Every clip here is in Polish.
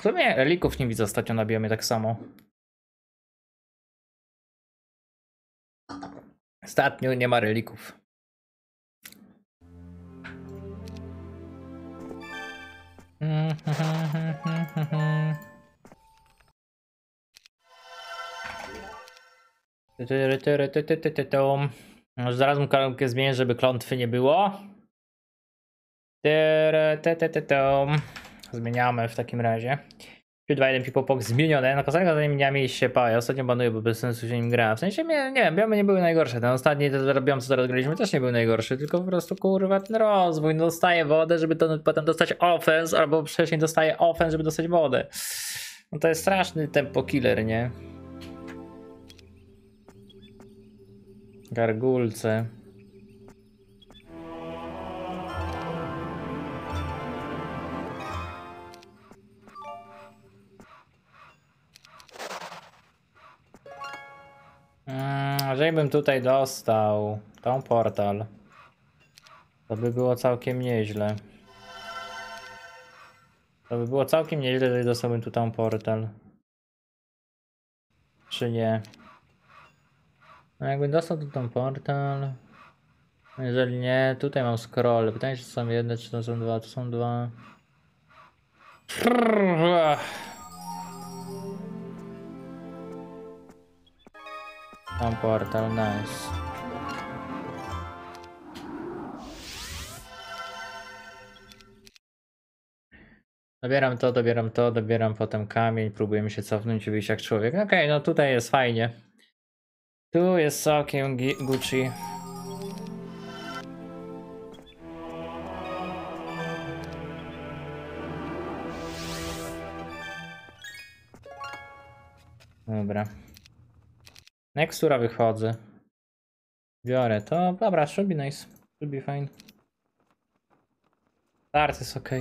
W sumie relików nie widzę ostatnio na biomie tak samo. Ostatnio nie ma relików. Zaraz mu kartkę zmienię, żeby klątwy nie było. Zmieniamy w takim razie. 2-1 Pipopok zmienione. Na kosarkach zanim nie mieliście ja ostatnio banuję, bo bez sensu się nim gra. W sensie, nie wiem, biomy nie były najgorsze. Ten ostatni biom, co teraz graliśmy, też nie był najgorszy. Tylko po prostu, kurwa, ten rozwój. No, dostaje wodę, żeby to potem dostać offense, albo wcześniej dostaje offense, żeby dostać wodę. No to jest straszny tempo killer, nie? Gargulce. Jeżeli bym tutaj dostał tą portal, to by było całkiem nieźle. To by było całkiem nieźle, jeżeli dostałbym tu tą portal. Czy nie? No jakbym dostał tu tą portal... Jeżeli nie, tutaj mam scroll. Pytanie, czy to są jedne, czy to są dwa. To są dwa. Tam portal, nice. Dobieram potem kamień, próbujemy się cofnąć i wyjść jak człowiek. Okej, no tutaj jest fajnie. Tu jest całkiem Gucci. Dobra. Nextura wychodzę. Biorę to. Dobra, should be nice. Should be fine. Start jest ok.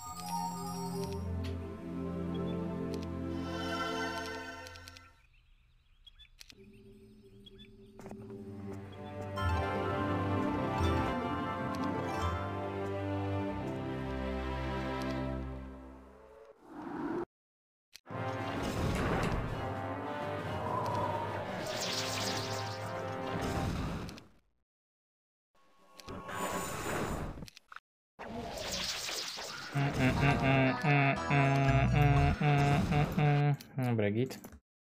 Dobra, git.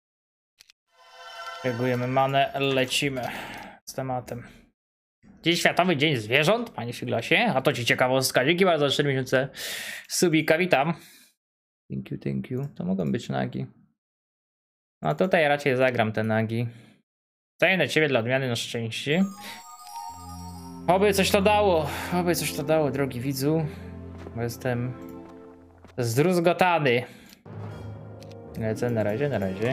Reagujemy manę, lecimy z tematem. Dziś Światowy Dzień Zwierząt, panie Szyglasie. A to ci ciekawostka. Dzięki bardzo za 4 miesiące subika, witam. Thank you. To mogą być nagi. No tutaj raczej zagram te nagi. Staję na ciebie dla odmiany na szczęście. Oby coś to dało, drogi widzu. Bo jestem zdruzgotany. Lecę na razie.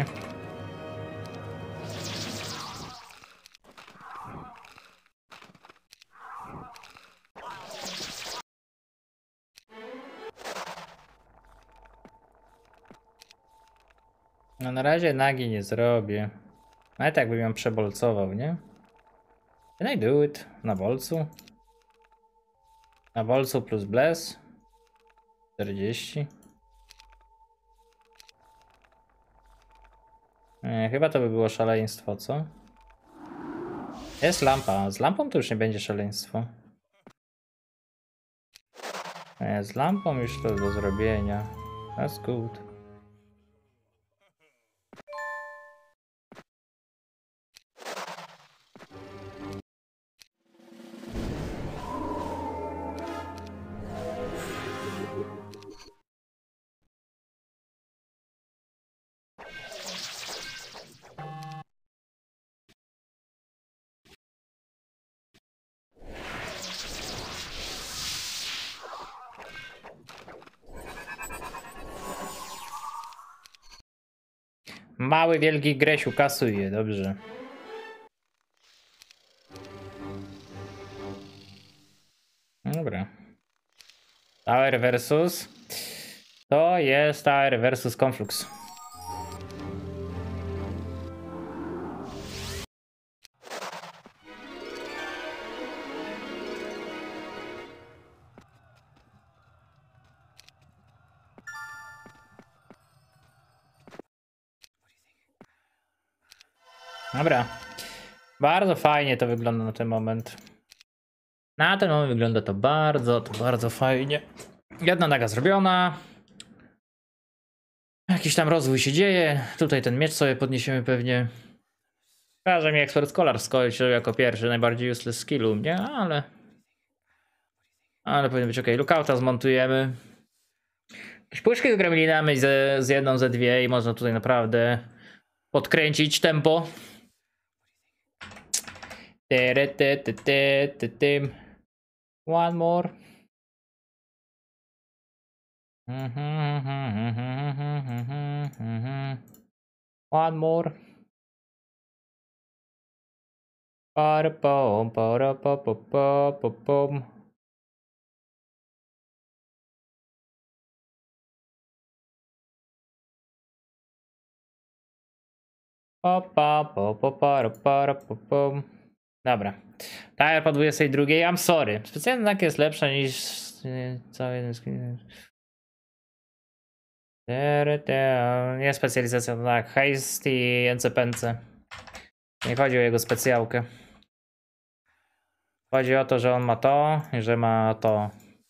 No na razie nagi nie zrobię. Nawet jakbym ją przebolcował, nie? Can I do it? Na bolcu? Na bolcu plus bless? 40. Nie, chyba to by było szaleństwo, co? Jest lampa. Z lampą to już nie będzie szaleństwo. Nie, z lampą już to do zrobienia. That's good. Mały, wielki Gresiu kasuje, dobrze. Dobra. Tower versus... To jest Tower versus Conflux. Dobra. Bardzo fajnie to wygląda na ten moment. Na ten moment wygląda to bardzo fajnie. Jedna naga zrobiona. Jakiś tam rozwój się dzieje. Tutaj ten miecz sobie podniesiemy pewnie. Każe mi Expert Scholar skończył jako pierwszy, najbardziej useless skill u mnie, ale powinien być ok. Lookouta zmontujemy. Jakieś puszki z gremlinami z jedną, ze dwie i można tutaj naprawdę podkręcić tempo. One more. One more. Parapom, parapopopopopom. Parapopopom. Dobra. Tak, po 22. I'm sorry. Specjalny znak jest lepsza niż cały jeden screen. Nie specjalizacja, to tak. Heist i NCPNC. Nie chodzi o jego specjalkę. Chodzi o to, że on ma to i że ma to.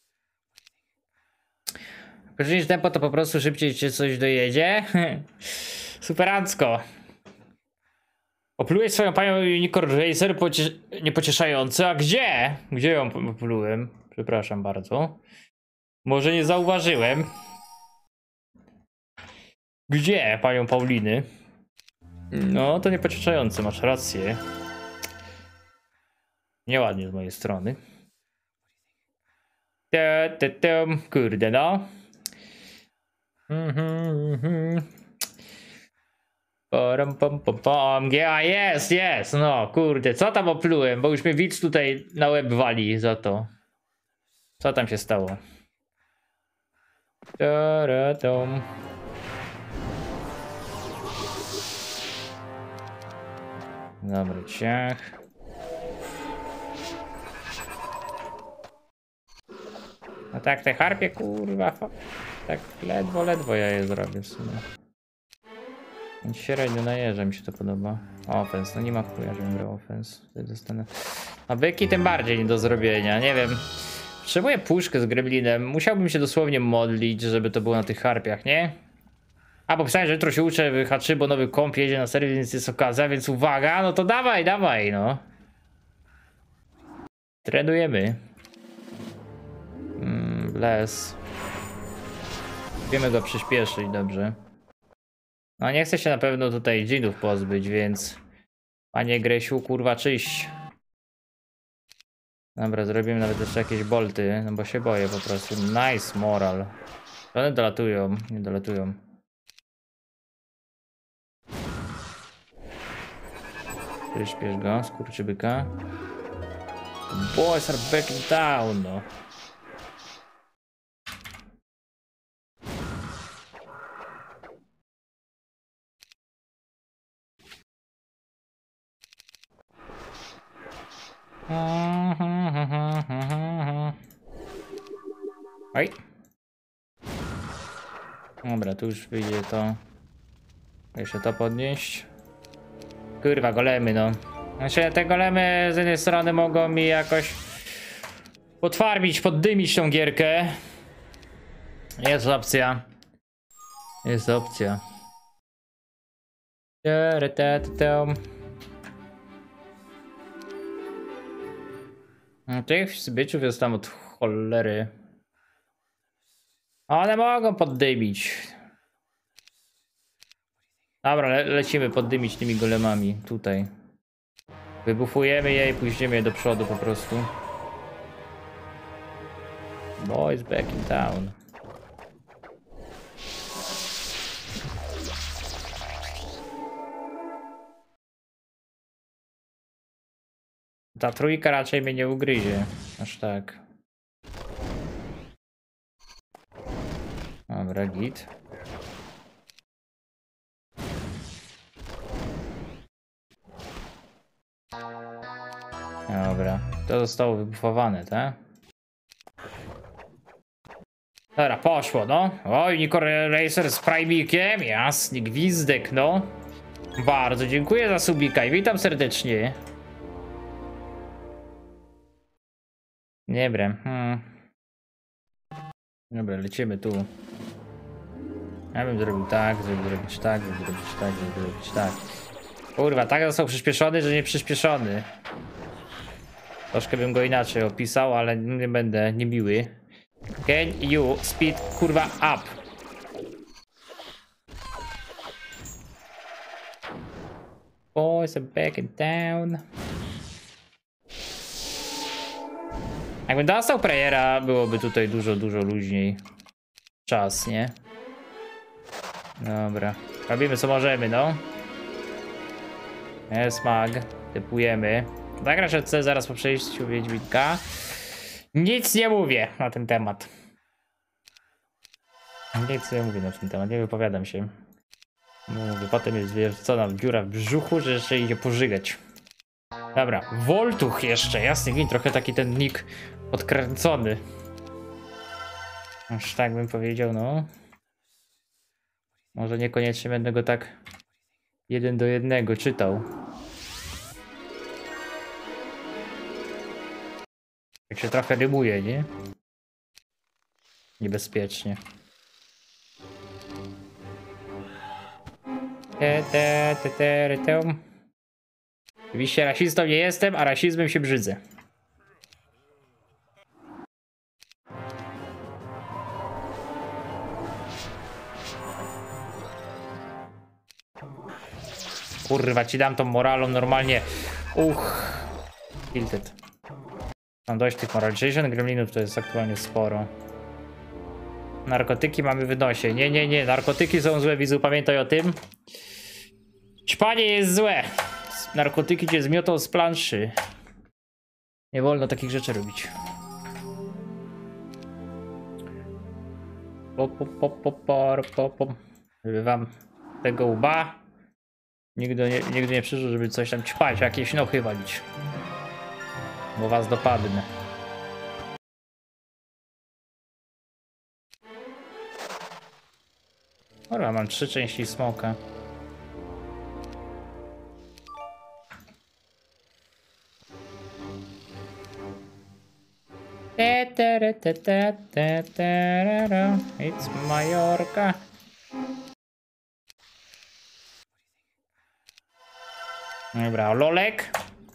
Jeżeli tempo, to po prostu szybciej cię coś dojedzie. Superancko. Oplułeś swoją panią Unicorn Racer niepocieszający. A gdzie? Gdzie ją oplułem? Przepraszam bardzo. Może nie zauważyłem. Gdzie panią Pauliny? No to niepocieszające, masz rację. Nieładnie z mojej strony. Kurde no. Jest, no kurde, co tam oplułem, bo już mnie widz tutaj na łeb wali za to. Co tam się stało? Dobra, ciach. No tak, te harpie, kurwa, tak ledwo ja je zrobię w sumie. Średnio najeżdża, mi się to podoba. Offense, no nie ma chuja, żebym grał offense. Tutaj dostanę. A byki tym bardziej nie do zrobienia, nie wiem. Potrzebuję puszkę z gremlinem. Musiałbym się dosłownie modlić, żeby to było na tych harpiach, nie? A bo pisałem, że jutro się uczę w H3, bo nowy komp jedzie na serwis, więc jest okazja, więc uwaga, no to dawaj, no. Trenujemy. Bless. Wiemy go przyspieszyć, dobrze. No nie chcę się na pewno tutaj dżinów pozbyć, więc... Panie Gresiu, kurwa, czyść. Dobra, zrobimy nawet jeszcze jakieś bolty, no bo się boję po prostu. Nice moral. One dolatują, nie dolatują. Przyspiesz go, skurczybyka. Boys are backing down, no. Oj. Dobra, tu już wyjdzie to. Jeszcze to podnieść. Kurwa, golemy, no. Znaczy, te golemy z jednej strony mogą mi jakoś podfarmić, poddymić tą gierkę. Jest opcja. Jest opcja. Tych zbyciów jest tam od cholery. One mogą poddymić. Dobra, lecimy poddymić tymi golemami tutaj. Wybufujemy je i pójdziemy je do przodu po prostu. Boys back in town. Ta trójka raczej mnie nie ugryzie. Aż tak. Dobra, git. Dobra, to zostało wybufowane, tak? Dobra, poszło, no. Oj, Unicorn Racer z Primikiem, jasny gwizdek, no. Bardzo dziękuję za subika i witam serdecznie. Dobra. Dobra, lecimy tu. Ja bym zrobił tak, zrobić tak, zrobić tak, zrobić tak. Kurwa, tak został przyspieszony, że nie przyspieszony. Troszkę bym go inaczej opisał, ale nie będę niemiły. Can you speed kurwa up? Boys are back in town. Jakbym dostał prayera, byłoby tutaj dużo luźniej. Czas, nie? Dobra. Robimy co możemy, no. Jest mag. Typujemy. Zagrasz C zaraz po przejściu Wiedźminka. Nic nie mówię na ten temat. Nic nie mówię na ten temat, nie wypowiadam się. Mówię, potem jest wiercona dziura w brzuchu, że jeszcze idzie pożygać. Dobra, Woltuch jeszcze, jasny gwint, trochę taki ten nick podkręcony. Aż tak bym powiedział, no. Może niekoniecznie będę go tak 1 do 1 czytał. Jak się trochę rymuje, nie? Niebezpiecznie. Oczywiście rasistą nie jestem, a rasizmem się brzydzę. Kurwa, ci dam tą moralą normalnie. Tilted. Mam dość tych morali. 60 gremlinów to jest aktualnie sporo. Narkotyki mamy w nosie. Nie. Narkotyki są złe, widzu, pamiętaj o tym. Ćpanie jest złe. Narkotyki cię zmiotą z planszy. Nie wolno takich rzeczy robić. Żeby wam tego łba nigdy nie przyszło, żeby coś tam ćpać, jakieś nochy walić. Bo was dopadnę. Dobra, mam 3 części smoka. It's Majorka. Dobra, lolek.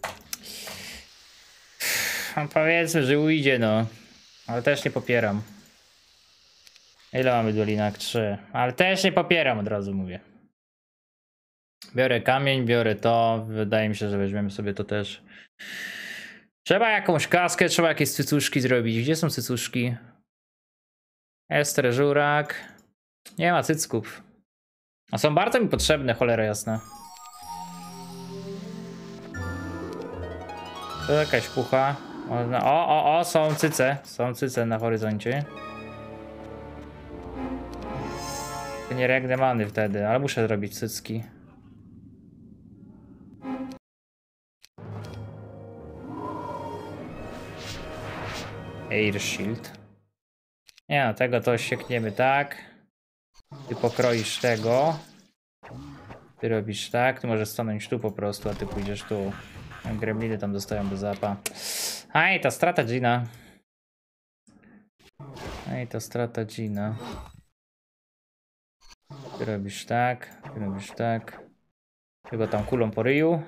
Powiedzmy, że ujdzie, no. Ale też nie popieram. Ile mamy dolinak? 3. Ale też nie popieram, od razu mówię. Biorę kamień, biorę to. Wydaje mi się, że weźmiemy sobie to też. Trzeba jakąś kaskę, trzeba jakieś cycuszki zrobić. Gdzie są cycuszki? Ester, żurak. Nie ma cycków. A są bardzo mi potrzebne, cholera jasna. To jakaś pucha. O, są cyce. Są cyce na horyzoncie. To nie regnę many wtedy, ale muszę zrobić cycki. Air Shield. Nie no, tego to siekniemy tak. Ty pokroisz tego. Ty robisz tak. Ty możesz stanąć tu po prostu, a ty pójdziesz tu. Gremliny tam dostają do zapa. Aj, ta strata Gina. Ty robisz tak. Ty robisz tak. Ty go tam kulą po ryju.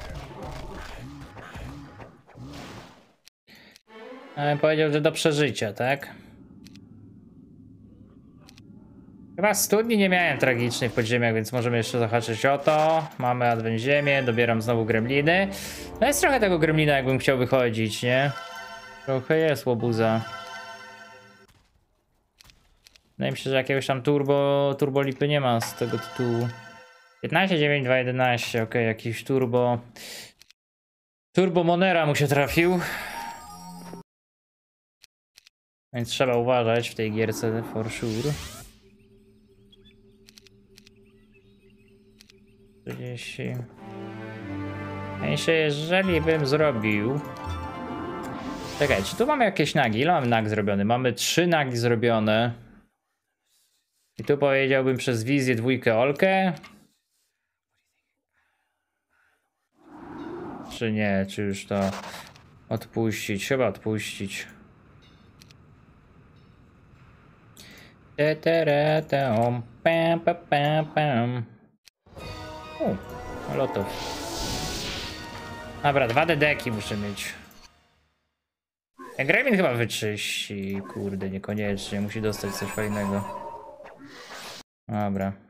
Ale powiedział, że do przeżycia, tak? Chyba studni nie miałem tragicznych w podziemiach, więc możemy jeszcze zahaczyć o to. Mamy adwent ziemię, dobieram znowu gremliny. No jest trochę tego gremlina, jakbym chciał wychodzić, nie? Trochę jest łobuza. Wydaje mi się, że jakiegoś tam turbo lipy nie ma z tego tytułu. 15, 9, 2, 11, ok, jakiś turbo Monera mu się trafił. Więc trzeba uważać w tej gierce for sure. 40. Jeżeli bym zrobił... Czekaj, czy tu mamy jakieś nagi? Ile mamy nag zrobiony? Mamy 3 nagi zrobione. I tu powiedziałbym przez wizję 2 Olkę. Czy nie? Czy już to odpuścić? Chyba odpuścić. Lotów. Dobra, 2 dedeki muszę mieć. Gremlin chyba wyczyści. Kurde, niekoniecznie. Musi dostać coś fajnego. Dobra.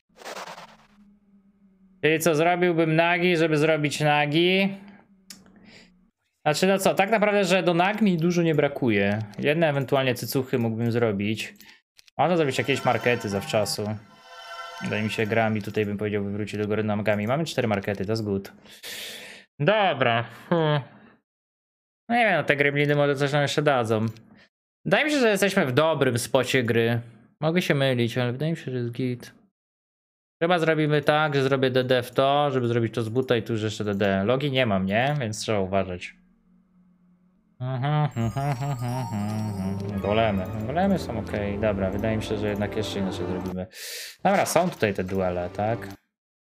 Czyli co, zrobiłbym nagi, żeby zrobić nagi? Znaczy no co, tak naprawdę, że do nag mi dużo nie brakuje. Jedne ewentualnie cycuchy mógłbym zrobić. Można zrobić jakieś markety zawczasu. Wydaje mi się, gra mi tutaj bym powiedział wywrócić do góry nogami. Mamy 4 markety, to jest good. Dobra. No nie wiem, no te gremliny może coś nam jeszcze dadzą. Wydaje mi się, że jesteśmy w dobrym spocie gry. Mogę się mylić, ale wydaje mi się, że jest git. Chyba zrobimy tak, że zrobię DD w to, żeby zrobić to z buta i tu już jeszcze DD. Logi nie mam, nie? Więc trzeba uważać. Golemy. Golemy są ok. Dobra, wydaje mi się, że jednak jeszcze inaczej zrobimy. Dobra, są tutaj te duele, tak?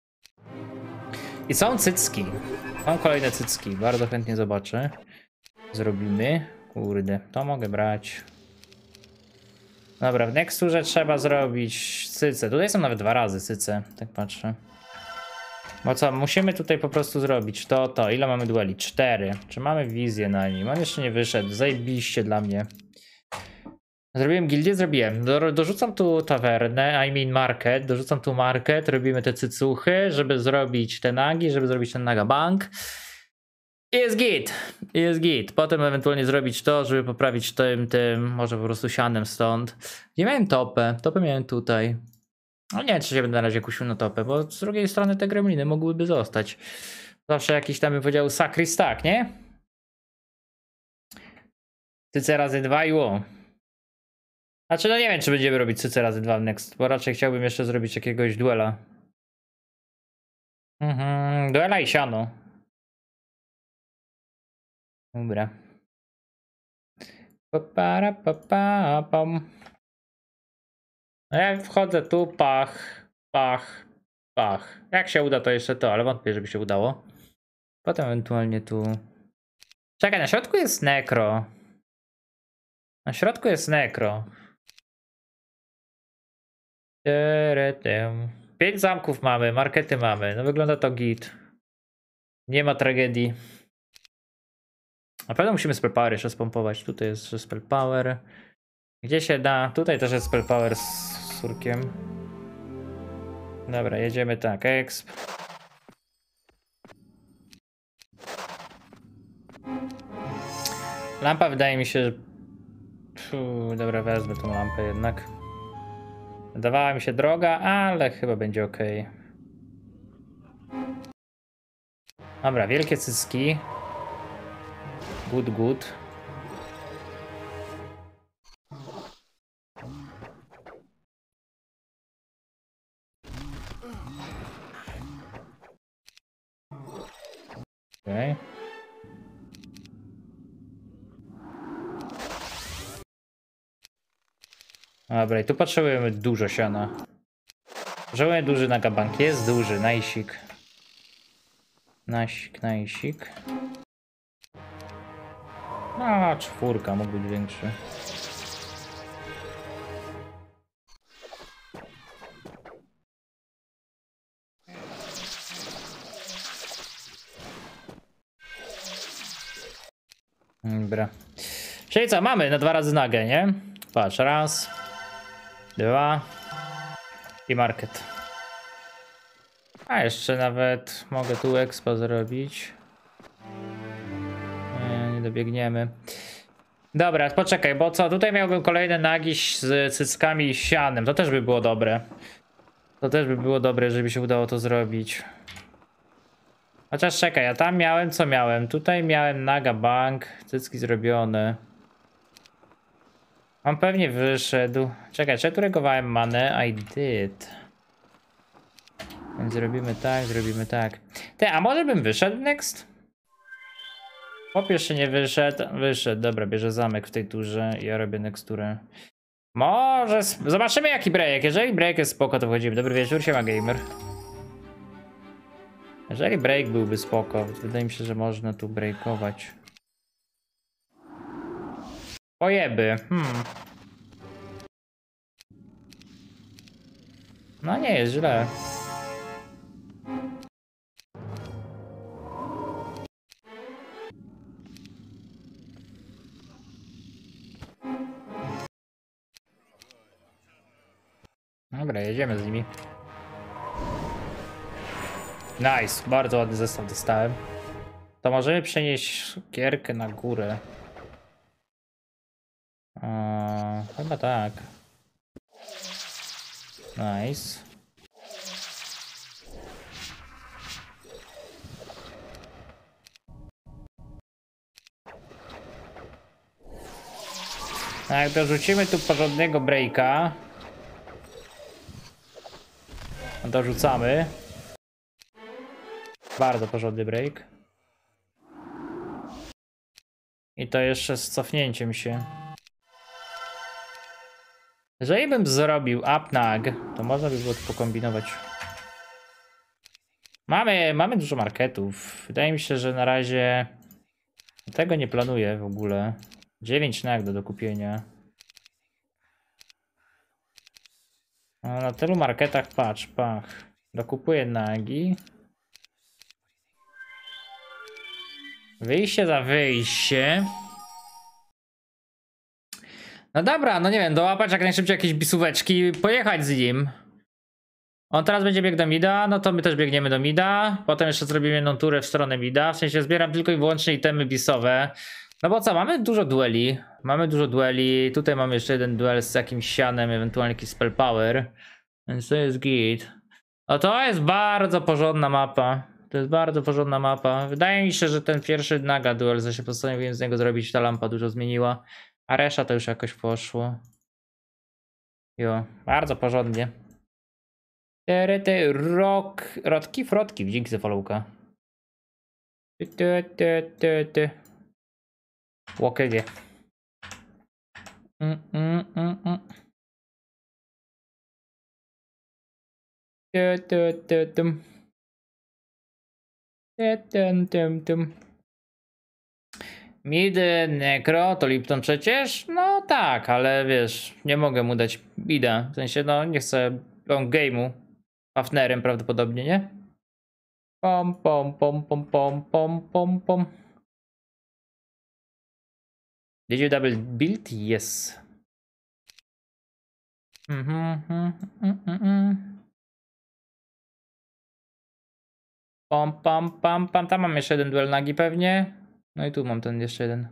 I są cycki. Są kolejne cycki. Bardzo chętnie zobaczę. Zrobimy. Kurde, to mogę brać. Dobra, w nexturze trzeba zrobić cyce. Tutaj są nawet 2 razy cyce, tak patrzę. Bo co, musimy tutaj po prostu zrobić to. Ile mamy dueli? 4. Czy mamy wizję na nim? On jeszcze nie wyszedł. Zajebiście dla mnie. Zrobiłem gildię? Zrobiłem. Dorzucam tu tawernę, I mean market. Dorzucam tu market, robimy te cycuchy, żeby zrobić te nagi, żeby zrobić ten naga bank. I jest git. I jest git. Potem ewentualnie zrobić to, żeby poprawić tym, może po prostu sianem stąd. Nie miałem topę. Topę miałem tutaj. No nie wiem, czy się będę na razie kusił na topę, bo z drugiej strony te gremliny mogłyby zostać. Zawsze jakiś tam bym powiedział sakristak, nie? Cyce razy 2 i ło. Znaczy no nie wiem, czy będziemy robić cyce razy 2 w next, bo raczej chciałbym jeszcze zrobić jakiegoś duela. Duela i siano. Dobra. No ja wchodzę tu, pach. Jak się uda, to jeszcze to, ale wątpię, żeby się udało. Potem ewentualnie tu. Czekaj, na środku jest nekro. Na środku jest nekro. 5 zamków mamy, markety mamy. No wygląda to git. Nie ma tragedii. Na pewno musimy spell power jeszcze spompować. Tutaj jest jeszcze spell power. Gdzie się da? Tutaj też jest spell power z surkiem. Dobra, jedziemy tak. Exp. Lampa wydaje mi się, że... dobra, wezmę tą lampę jednak. Wydawała mi się droga, ale chyba będzie ok. Dobra, wielkie cycki. Good. Okay. Dobra, i tu potrzebujemy dużo siana. Potrzebujemy duży nagabank. Jest duży, najsik. Najsik. No, 4 mógł być większy. Dobra. Czyli co, mamy na 2 razy nagę, nie? Patrz, 1, 2 i market. A jeszcze nawet mogę tu expo zrobić. Nie dobiegniemy. Dobra, poczekaj, bo co? Tutaj miałbym kolejne nagi z cyckami i sianem. To też by było dobre. To też by było dobre, żeby się udało to zrobić. Chociaż czekaj, ja tam miałem, co miałem? Tutaj miałem naga bank, cycki zrobione. On pewnie wyszedł. Czekaj, czy ja tu regowałem manę? I did. Więc zrobimy tak. Ty, a może bym wyszedł next? Chłop jeszcze nie wyszedł. Wyszedł, dobra, bierze zamek w tej turze. Ja robię nexturę. Może... Zobaczymy, jaki break. Jeżeli break jest spoko, to wchodzimy. Dobry wieczór, siema gamer. Jeżeli break byłby spoko, wydaje mi się, że można tu breakować. Pojeby. No nie jest źle. Dobra, jedziemy z nimi. Nice, bardzo ładny zestaw dostałem. To możemy przenieść gierkę na górę. Chyba tak. Nice. A jak dorzucimy tu porządnego breaka, dorzucamy. Bardzo porządny break. I to jeszcze z cofnięciem się. Jeżeli bym zrobił upnag, to można by było tu pokombinować. Mamy dużo marketów. Wydaje mi się, że na razie tego nie planuję w ogóle. 9 nag do dokupienia. A na tylu marketach patrz, pach. Dokupuję nagi. Wyjście za wyjście. No dobra, no nie wiem, dołapać jak najszybciej jakieś bisóweczki i pojechać z nim. On teraz będzie biegł do mida, no to my też biegniemy do mida. Potem jeszcze zrobimy jedną turę w stronę mida. W sensie zbieram tylko i wyłącznie itemy bisowe. No bo co, mamy dużo dueli. Mamy dużo dueli. Tutaj mamy jeszcze jeden duel z jakimś sianem, ewentualnie jakiś spell power. Więc to jest git. No to jest bardzo porządna mapa. To jest bardzo porządna mapa. Wydaje mi się, że ten pierwszy naga duel, co się postanowiłem z niego zrobić, ta lampa dużo zmieniła. A reszta to już jakoś poszło. Jo, bardzo porządnie. Rodki, frotki, dzięki za followka. Łokegie. Mid Necro to Lipton przecież? No tak, ale wiesz, nie mogę mu dać bida. W sensie, no nie chcę long game'u. Fafnerem prawdopodobnie, nie? Pom, pom, pom, pom, pom, pom, pom, pom. Did you double build? Yes. Pom, pam, pam, pam. Tam mam jeszcze jeden duel nagi pewnie. No i tu mam ten jeszcze jeden.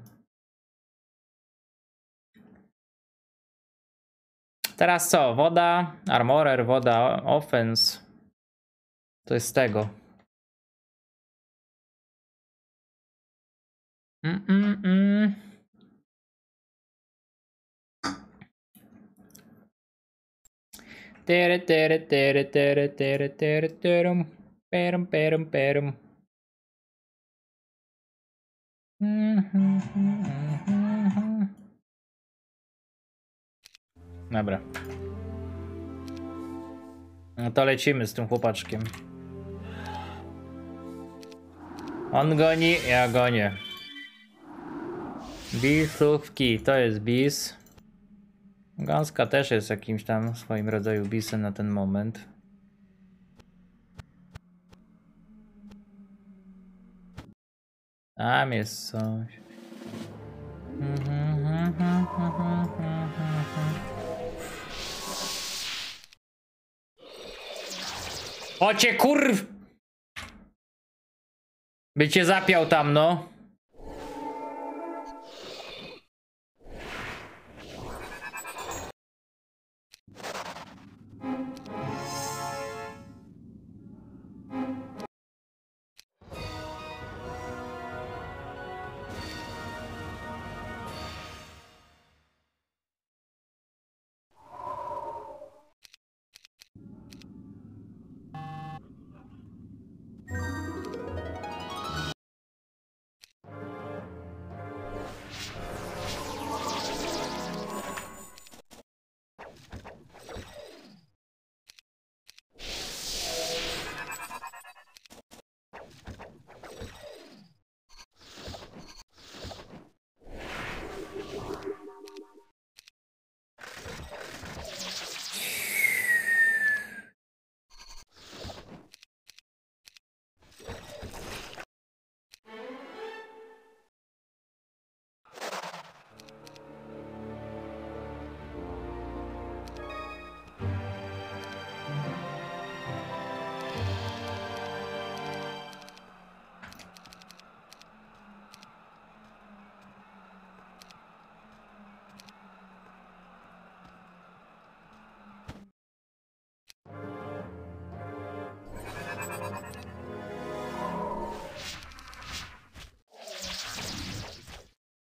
Teraz co? Woda, armorer, woda, offense. To jest z tego. Tere, tere, tere, tere, tere, tere, terum. Perum, perum, perum. Dobra. No to lecimy z tym chłopaczkiem. On goni, ja gonię. Bisówki, to jest bis. Gąska też jest jakimś tam swoim rodzaju bisem na ten moment. Tam jest coś. Ocie kurw! By cię zapiał tam, no.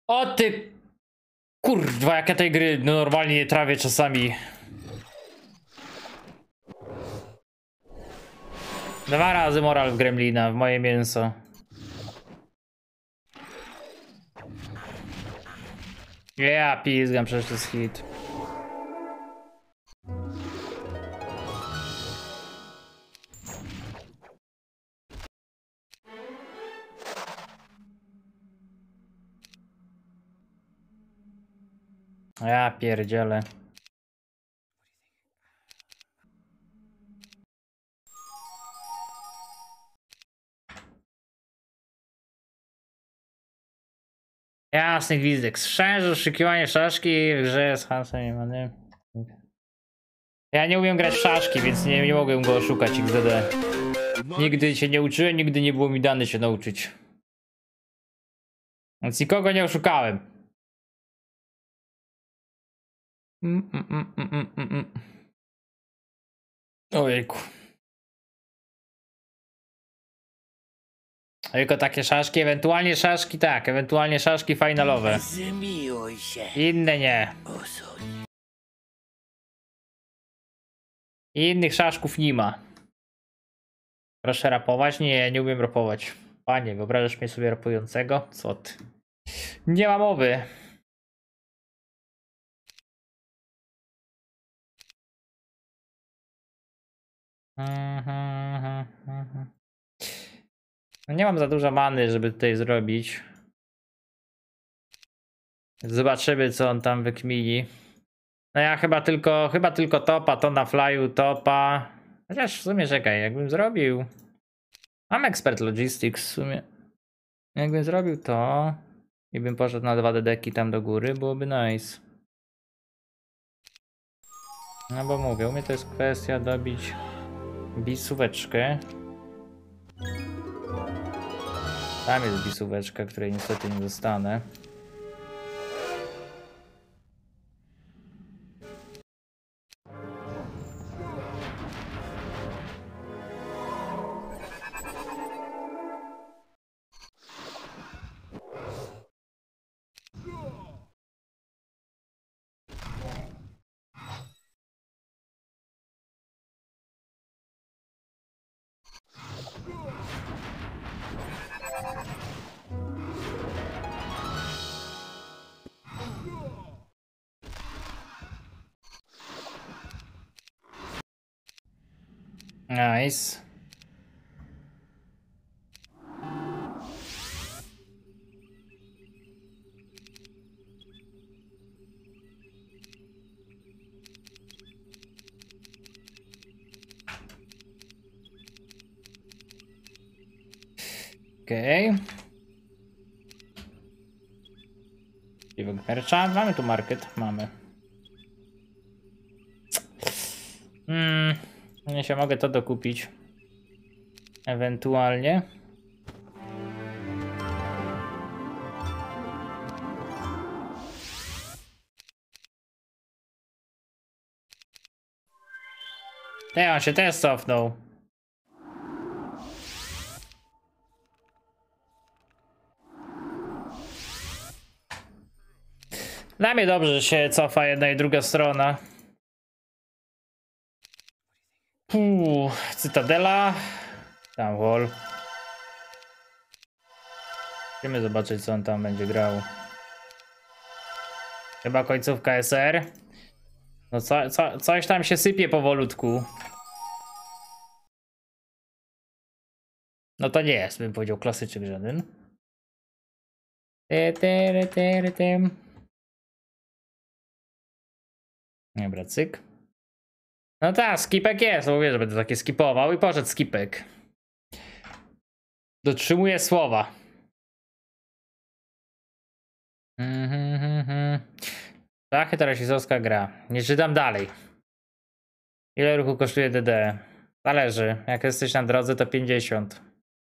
O ty... Kurwa, jak ja tej gry normalnie nie trawię czasami. 2 razy moral w Gremlina, w moje mięso. Ja pizgam, przecież to jest hit. Ja pierdzielę. Jasny gwizdek. Szczerze, oszukiwanie szaszki w grze z hasłem. Ja nie umiem grać w szaszki, więc nie mogłem go oszukać XDD. Nigdy się nie uczyłem, nigdy nie było mi dane się nauczyć. Więc nikogo nie oszukałem. Ojejku. Tylko takie szaszki, ewentualnie szaszki tak, ewentualnie szaszki finalowe. Zmiłuj się. Inne nie. Innych szaszków nie ma. Proszę rapować? Nie, ja nie umiem rapować. Panie, wyobrażasz mnie sobie rapującego? Co ty? Nie ma mowy. No nie mam za dużo many, żeby tutaj zrobić. Zobaczymy, co on tam wykmini. No ja chyba tylko topa, to na flyu topa. Chociaż w sumie czekaj, jakbym zrobił... Mam expert logistics w sumie. Jakbym zrobił to i bym poszedł na 2 dedeki tam do góry, byłoby nice. No bo mówię, u mnie to jest kwestia dobić bisóweczkę. Tam jest bisóweczka, której niestety nie dostanę. Nice. Okej. Merchant. Mamy tu market. Mamy. Nie się mogę to dokupić. Ewentualnie. On się też cofnął. Dla mnie dobrze, że się cofa jedna i druga strona. Cytadela. Tam wall. Chcemy zobaczyć, co on tam będzie grał. Chyba końcówka SR. No coś tam się sypie powolutku. No to nie jest, bym powiedział, klasyczek żaden. Dobra, cyk. No tak, skipek jest, mówię, że będę takie skipował i poszedł skipek. Dotrzymuję słowa. Szachy to rasistowska gra. Nie czytam dalej. Ile ruchu kosztuje DD? Zależy. Jak jesteś na drodze, to 50.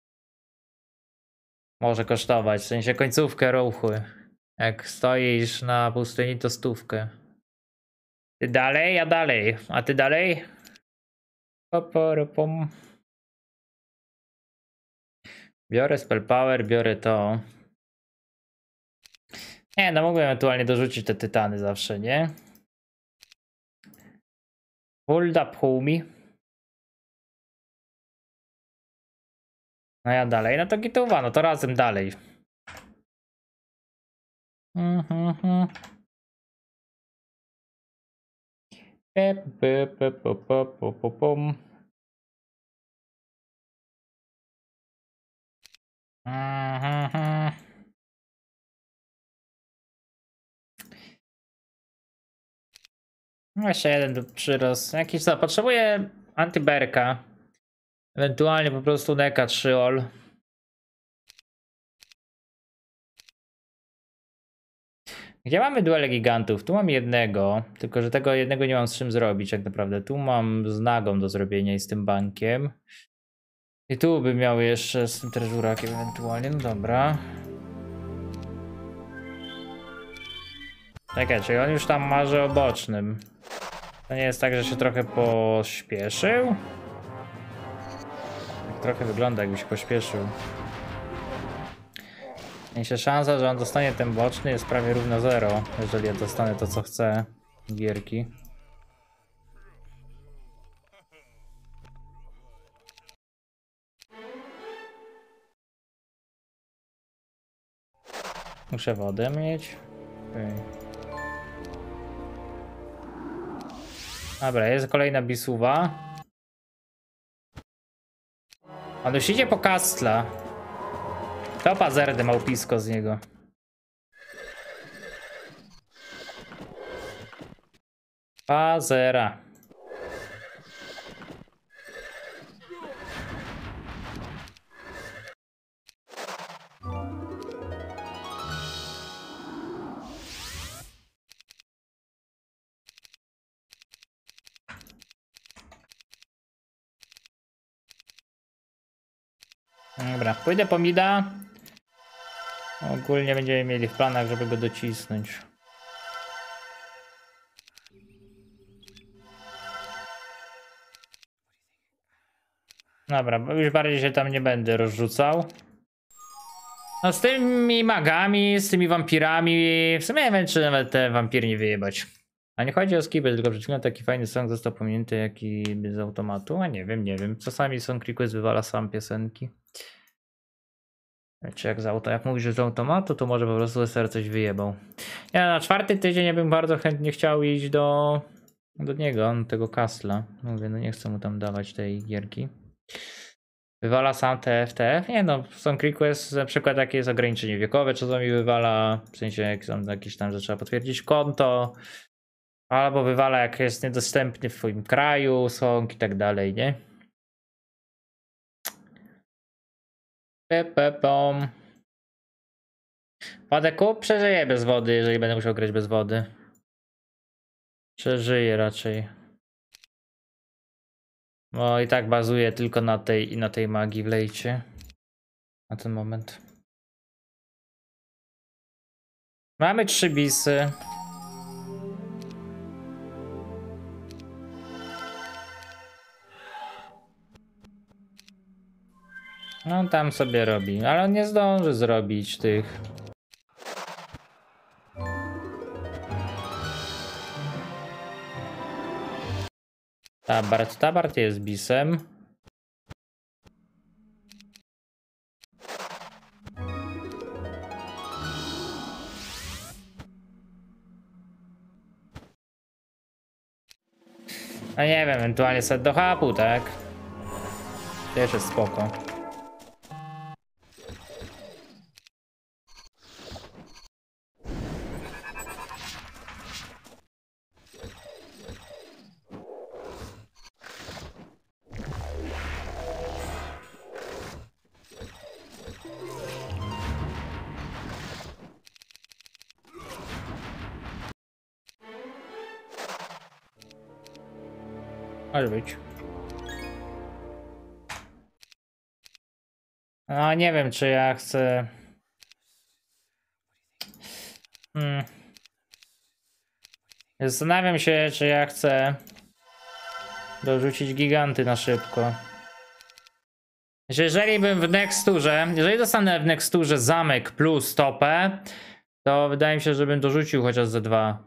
Może kosztować, w sensie końcówkę ruchu. Jak stoisz na pustyni, to 100. Ty dalej, ja dalej. A ty dalej? Poporopom. Biorę spell power, biorę to. Nie, no mógłbym ewentualnie dorzucić te tytany zawsze, nie? Hold up, homie. No ja dalej, no to gituwa, no to razem dalej. Jeszcze jeden przyrost. Jakiś co? Potrzebuję antyberka. Ewentualnie po prostu neka 3 all. Gdzie mamy duele gigantów? Tu mam jednego, tylko że tego jednego nie mam z czym zrobić tak naprawdę. Tu mam z nagą do zrobienia i z tym bankiem. I tu bym miał jeszcze z tym treżurakiem ewentualnie, no dobra. Czekaj, czyli on już tam marzy o bocznym. To nie jest tak, że się trochę pośpieszył? Tak trochę wygląda, jakby się pośpieszył. Się szansa, że on dostanie ten boczny jest prawie równa 0, jeżeli ja dostanę to co chcę. Gierki. Muszę wodę mieć. Okay. Dobra, jest kolejna bisuwa. On już idzie po Kastla. To pazerdę małpisko z niego. Pazera. Dobra, pójdę po mida. Ogólnie będziemy mieli w planach, żeby go docisnąć. Dobra, bo już bardziej się tam nie będę rozrzucał. No z tymi magami, z tymi wampirami, w sumie nie wiem, czy nawet te wampiry nie wyjebać. A nie chodzi o skipy, tylko przed chwilą taki fajny song został pominięty, jaki z automatu. A nie wiem. Czasami Song Request wywala sam piosenki. Czy jak z auto, jak mówisz, że z automatu, to może po prostu SR coś wyjebał. Ja na 4. tydzień ja bym bardzo chętnie chciał iść do niego, do tego Kastla. Mówię, no nie chcę mu tam dawać tej gierki. Wywala sam TFTF? Nie no, Song Request na przykład jakie jest ograniczenie wiekowe, czasami wywala, w sensie jak są jakieś tam, że trzeba potwierdzić konto, albo wywala jak jest niedostępny w twoim kraju, song i tak dalej, nie? Pom. Padeku przeżyje bez wody, jeżeli będę musiał grać bez wody. Przeżyje raczej. Bo i tak bazuje tylko na tej magii w lejcie. Na ten moment. Mamy 3 bisy. No on tam sobie robi, ale on nie zdąży zrobić tych. Tabard jest bisem. No nie wiem, ewentualnie set do hapu, tak? Też jest spoko. Może być. No nie wiem, czy ja chcę... Zastanawiam się, czy ja chcę dorzucić giganty na szybko. Jeżeli bym w Nexturze, jeżeli dostanę w Nexturze zamek plus topę, to wydaje mi się, że bym dorzucił chociaż ze 2.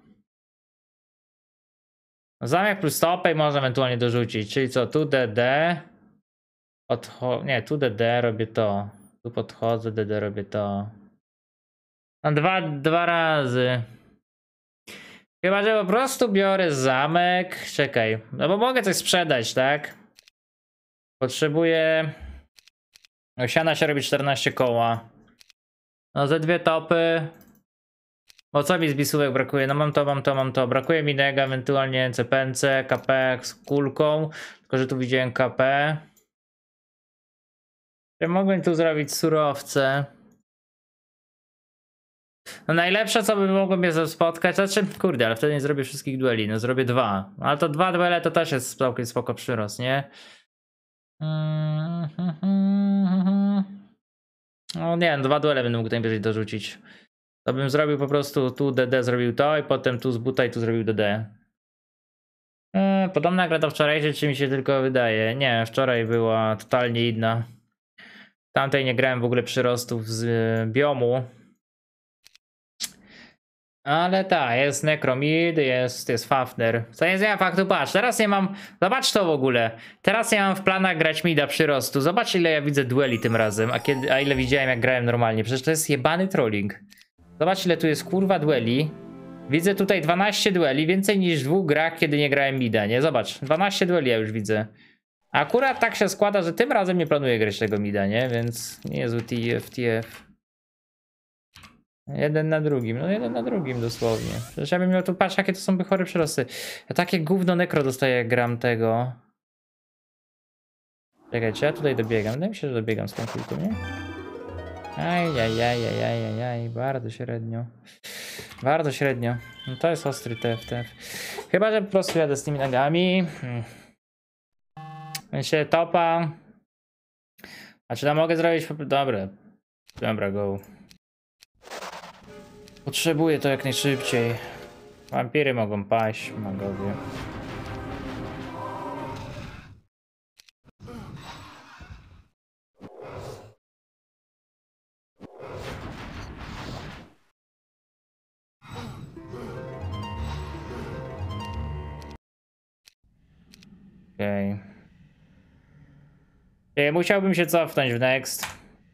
Zamek plus stopę i można ewentualnie dorzucić, czyli co, tu DD, nie, tu DD robię to, tu podchodzę, DD robię to. No dwa razy. Chyba, że po prostu biorę zamek, czekaj, no bo mogę coś sprzedać, tak? Potrzebuję, no siana się robi 14 koła. No ze 2 topy. Bo co mi z bisówek brakuje? No mam to. Brakuje mi nega, ewentualnie CPNC, KP z kulką. Tylko, że tu widziałem KP. Ja mogłem tu zrobić surowce. No najlepsze, co by mogło mnie spotkać, znaczy, kurde, ale wtedy nie zrobię wszystkich dueli, no zrobię 2. Ale to 2 duele to też jest całkiem spoko przyrost, nie? No nie, 2 duele będę mógł najwyżej dorzucić. To bym zrobił po prostu tu DD zrobił to i potem tu z buta i tu zrobił DD. Podobna gra do wczorajszej, czy mi się tylko wydaje? Nie, wczoraj była totalnie inna. W tamtej nie grałem w ogóle przyrostów z biomu. Ale tak, jest Necromid, jest Fafner. Co nie zmienia faktu, patrz, teraz nie mam, zobacz to w ogóle. Teraz nie mam w planach grać mida przyrostu. Zobacz ile ja widzę dueli tym razem, a ile widziałem jak grałem normalnie. Przecież to jest jebany trolling. Zobacz ile tu jest kurwa dueli. Widzę tutaj 12 dueli, więcej niż w 2 grach, kiedy nie grałem mida, nie? Zobacz, 12 dueli ja już widzę. A akurat tak się składa, że tym razem nie planuję grać tego mida, nie? Więc niezły TF. Jeden na drugim, no jeden na drugim dosłownie. Przecież ja bym miał tu, patrz jakie to są chory przyrosty. Ja takie gówno nekro dostaję jak gram tego. Czekajcie, ja tutaj dobiegam. Wydaje mi się, że dobiegam z konfliktu, nie? Ajajajajajajaj, bardzo średnio. Bardzo średnio. No to jest ostry TF. Chyba, że po prostu jadę z tymi nogami. Się topa. A czy tam mogę zrobić? Dobra, go. Potrzebuję to jak najszybciej. Wampiry mogą paść, magowie. Okej. Musiałbym się cofnąć w next.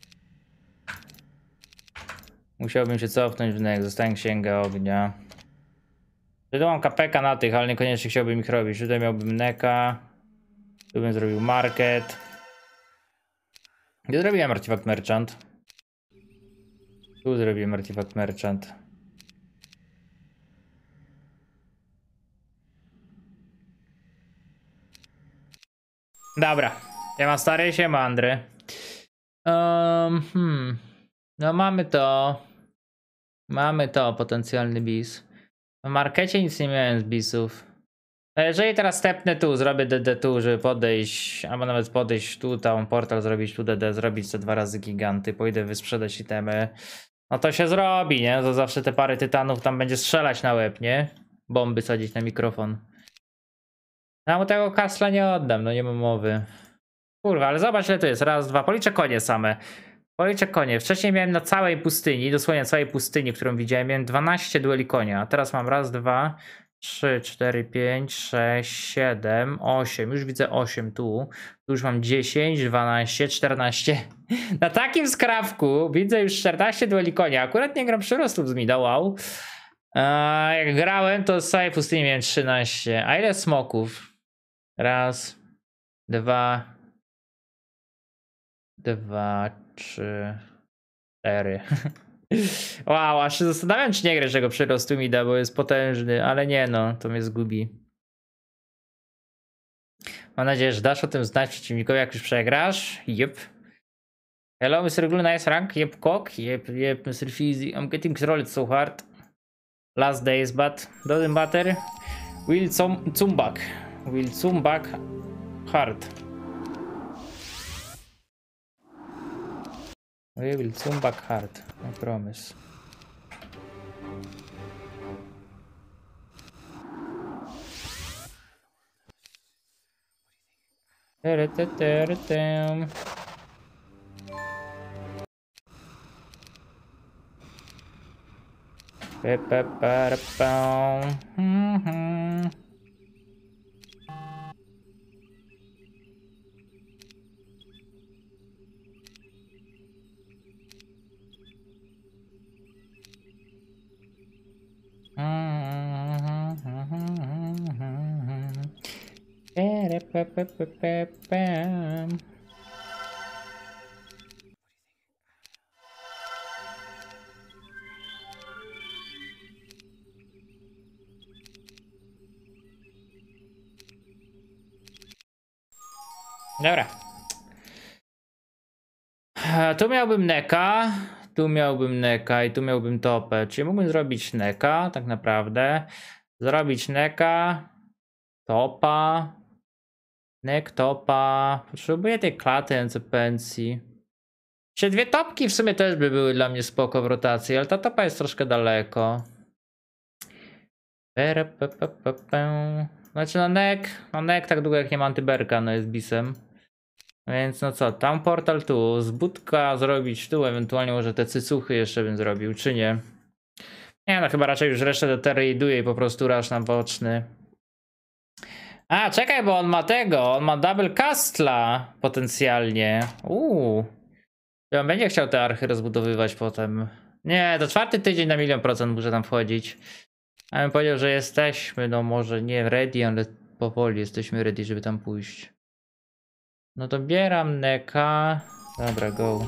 Zostałem księga ognia. Tu mam KPK na tych, ale niekoniecznie chciałbym ich robić. Tutaj miałbym neka. Tu bym zrobił market. Gdzie zrobiłem artifact merchant? Tu zrobiłem artifact merchant. Dobra. Siema stary, siema Andry. No mamy to, potencjalny bis. W markecie nic nie miałem z bisów. No jeżeli teraz stepnę tu, zrobię DD tu, żeby podejść, albo nawet podejść tu, tam portal zrobić, tu DD, zrobić te 2 razy giganty, pójdę wysprzedać itemy. No to się zrobi, nie? To zawsze te pary tytanów tam będzie strzelać na łeb, nie? Bomby sadzić na mikrofon. Ja mu tego kasla nie oddam, no nie mam mowy. Kurwa, ale zobacz ile to jest. Raz, dwa, policzę konie same. Policzę konie. Wcześniej miałem na całej pustyni, dosłownie na całej pustyni, którą widziałem, miałem 12 dueli konia. A teraz mam raz, dwa, 3, 4, 5, 6, 7, 8. Już widzę 8 tu. Tu już mam 10, 12, 14. Na takim skrawku widzę już 14 dueli konia. Akurat nie gram przyrostów z mida, wow. Jak grałem, to z całej pustyni miałem 13. A ile smoków? Raz, dwa, 3, 4. Wow, aż się zastanawiam, czy nie grać tego przyrostu mida, bo jest potężny, ale nie no, to mnie zgubi. Mam nadzieję, że dasz o tym znać przeciwnikowi, jak już przegrasz. Yep. Hello, Mr. Glue, nice rank. Yep, cock. Yep, Mr. Fizzy. I'm getting trolled so hard. Last days, but doesn't matter. Will Zumbak hard. We will zoom back hard, I promise. Dobra. Tu miałbym Neka, tu miałbym Neka i tu miałbym topę. Czyli mógłbym zrobić Neka, tak naprawdę. Zrobić Neka, topa, Nek, topa. Potrzebuję tej klaty NCPencji. Czy dwie topki w sumie też by były dla mnie spoko w rotacji, ale ta topa jest troszkę daleko. Znaczy no Nek tak długo jak nie ma antyberka, no jest bisem. Więc no co, tam portal tu, z budka zrobić tu, ewentualnie może te cycuchy jeszcze bym zrobił, czy nie? Nie no, chyba raczej już resztę doterriduję i po prostu rush na boczny. A, czekaj, bo on ma tego, on ma double castla potencjalnie. On będzie chciał te archy rozbudowywać potem. Nie, to 4. tydzień na 1.000.000% muszę tam wchodzić. A bym powiedział, że jesteśmy, no może nie ready, ale powoli jesteśmy ready, żeby tam pójść. No to bieram Neka. Dobra, go.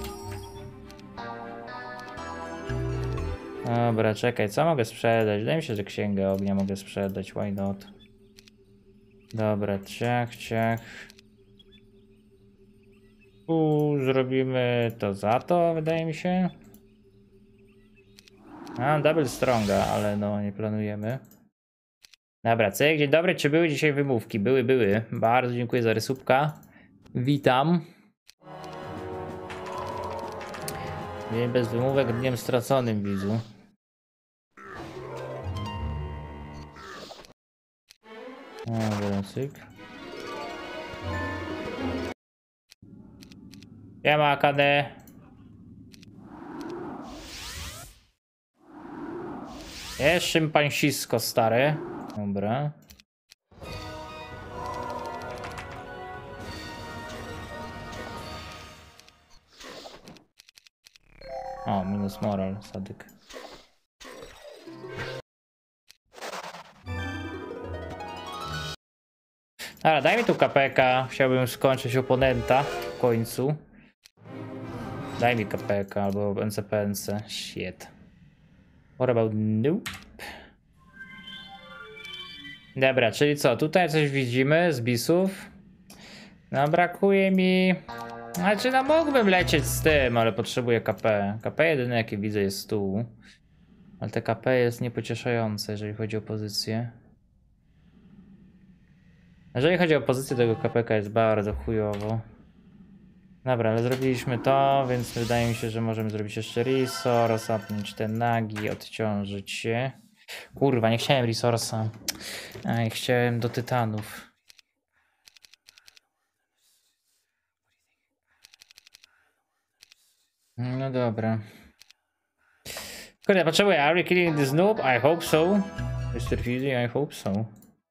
Dobra, czekaj, co mogę sprzedać? Wydaje mi się, że księgę ognia mogę sprzedać, why not? Dobra, ciach. Zrobimy to za to, wydaje mi się. Double stronga, ale no nie planujemy. Dobra, cyk, dzień dobry, czy były dzisiaj wymówki? Były. Bardzo dziękuję za rysówka. Witam. Dzień bez wymówek, dniem straconym, widzu. Dobra, cyk. Siema, Akane. Jest szympansisko stary. Dobra. O, minus moral, sadyk. Dobra, daj mi tu KPK. Chciałbym skończyć oponenta w końcu. Daj mi KPK albo NCPNC. Shit. What about nope? Dobra, czyli co? Tutaj coś widzimy z bisów. No brakuje mi... Znaczy no mógłbym lecieć z tym, ale potrzebuję KP. KP jedyne jakie widzę jest tu. Ale te KP jest niepocieszające, jeżeli chodzi o pozycję. Jeżeli chodzi o pozycję, tego KPK jest bardzo chujowo. Dobra, ale zrobiliśmy to, więc wydaje mi się, że możemy zrobić jeszcze resource, upnąć te nagi, odciążyć się. Kurwa, nie chciałem resource'a. Aj, chciałem do tytanów. No dobra. Kurde, potrzebuję. Are we killing this noob? I hope so. Mr. Fizzy, I hope so.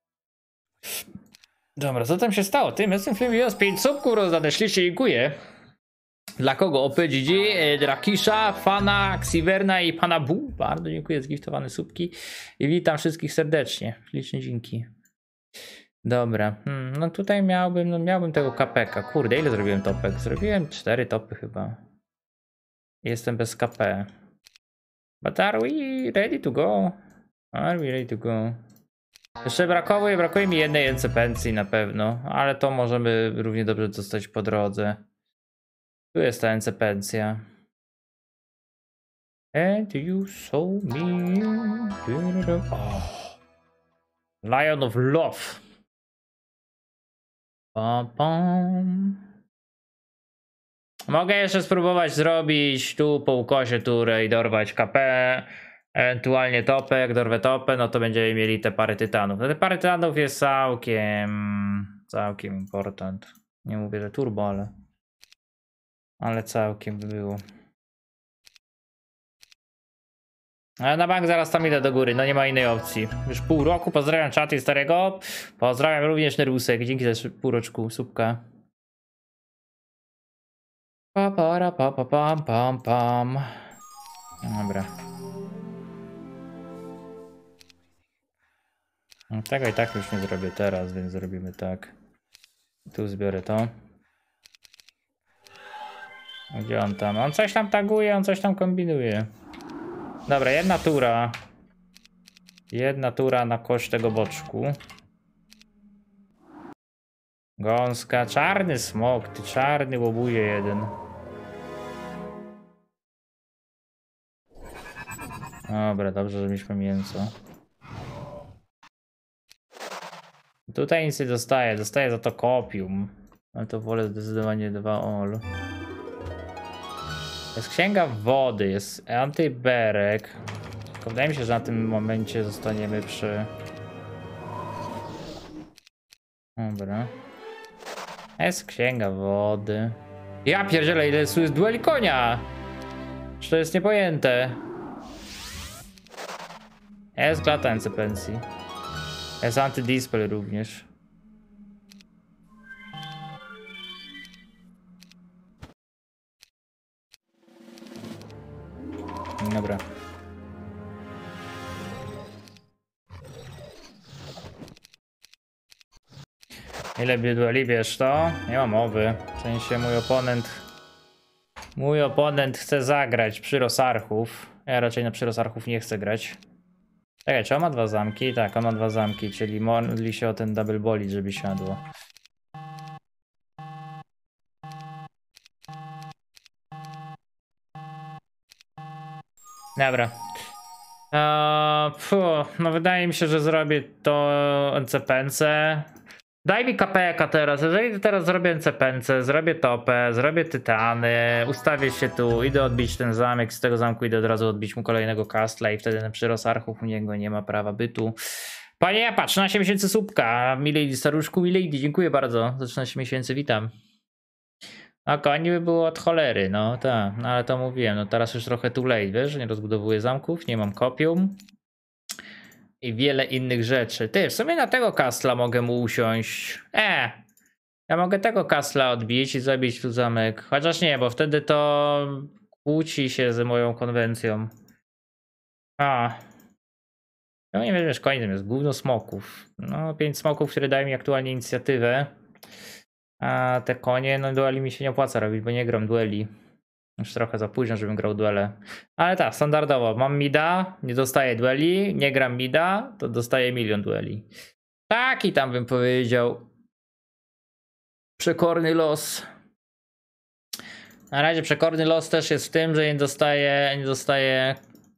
Dobra, co tam się stało? Tym jestem filmie z 5 subków rozdane. Ślicznie dziękuję. Dla kogo? OPGG, Drakisha, Fana, Xiverna i Pana Bu. Bardzo dziękuję za giftowane subki. I witam wszystkich serdecznie. Ślicznie dzięki. Dobra. No tutaj miałbym tego KPK. Kurde, ile zrobiłem topek? Zrobiłem 4 topy chyba. Jestem bez KP. But are we ready to go? Are we ready to go? Jeszcze brakuje mi jednej NCPencji na pewno, ale to możemy równie dobrze dostać po drodze. Tu jest ta NCPencja. And you saw me. Oh. Lion of Love. Pam, pam. Mogę jeszcze spróbować zrobić tu po ukosie turę i dorwać KP. Ewentualnie topę, jak dorwę topę, no to będziemy mieli te pary tytanów. No te pary tytanów jest całkiem important. Nie mówię, że turbo, ale całkiem by było. Ale na bank zaraz tam idę do góry, no nie ma innej opcji. Już pół roku, pozdrawiam czaty starego. Pozdrawiam również Nerusek, dzięki za półroczku, słupka. Pa, para, pa, pa, pam, pam, pam. Dobra. No, tego i tak już nie zrobię teraz, więc zrobimy tak. Tu zbiorę to. Gdzie on tam? On coś tam taguje, on coś tam kombinuje. Dobra, jedna tura. Jedna tura na koszt tego boczku. Gąska, czarny smok, ty czarny łobuje jeden. Dobra, dobrze, że mieliśmy mięso. Tutaj nic nie dostaję, dostaję za to kopium. Ale to wolę zdecydowanie 2 all. Jest księga wody, jest antyberek. Tylko wydaje mi się, że na tym momencie zostaniemy przy... Dobra. Jest księga wody. Ja pierdzielę, ile jest dueli konia! Czy to jest niepojęte? Jest klata encypencji. Jest antydispel również. Dobra. Ile dueli bierz to? Nie ma mowy. W sensie mój oponent chce zagrać Przyrosarchów. Ja raczej na Przyrosarchów nie chcę grać. Czekaj, czy on ma 2 zamki? Tak, on ma 2 zamki, czyli modli się o ten double bolid, żeby siadło. Dobra. No wydaje mi się, że zrobię to NCPNC. Daj mi KPK teraz. Jeżeli teraz zrobię NCPNC, zrobię topę, zrobię tytany, ustawię się tu, idę odbić ten zamek, z tego zamku idę od razu odbić mu kolejnego castla i wtedy na Przyrosarchów u niego nie ma prawa bytu. Panie Japa, 13 miesięcy słupka. Milady staruszku, Milady, dziękuję bardzo za 13 miesięcy, witam. A koni by było od cholery, no tak, no ale to mówiłem, no teraz już trochę too late, wiesz, że nie rozbudowuję zamków, nie mam kopium i wiele innych rzeczy. Ty, w sumie na tego castla mogę mu usiąść. Ja mogę tego castla odbić i zabić tu zamek, chociaż nie, bo wtedy to kłóci się z moją konwencją. No nie wiesz, koniec jest gówno smoków. No 5 smoków, które dają mi aktualnie inicjatywę. A te konie, no dueli mi się nie opłaca robić, bo nie gram dueli. Już trochę za późno, żebym grał duele. Ale tak, standardowo. Mam mida, nie dostaję dueli. Nie gram mida, to dostaję 1 000 000 dueli. Taki tam bym powiedział przekorny los. Na razie przekorny los też jest w tym, że nie dostaję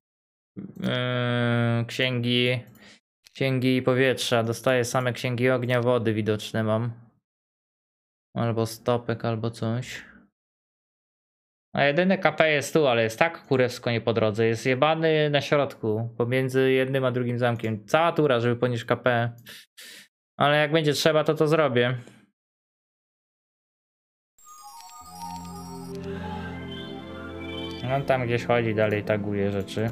księgi powietrza. Dostaję same księgi ognia, wody widoczne mam. Albo stopek, albo coś. A jedyne KP jest tu, ale jest tak kurewsko nie po drodze. Jest jebany na środku, pomiędzy jednym a drugim zamkiem. Cała tura, żeby ponieść KP. Ale jak będzie trzeba, to zrobię. On tam gdzieś chodzi dalej, taguje rzeczy.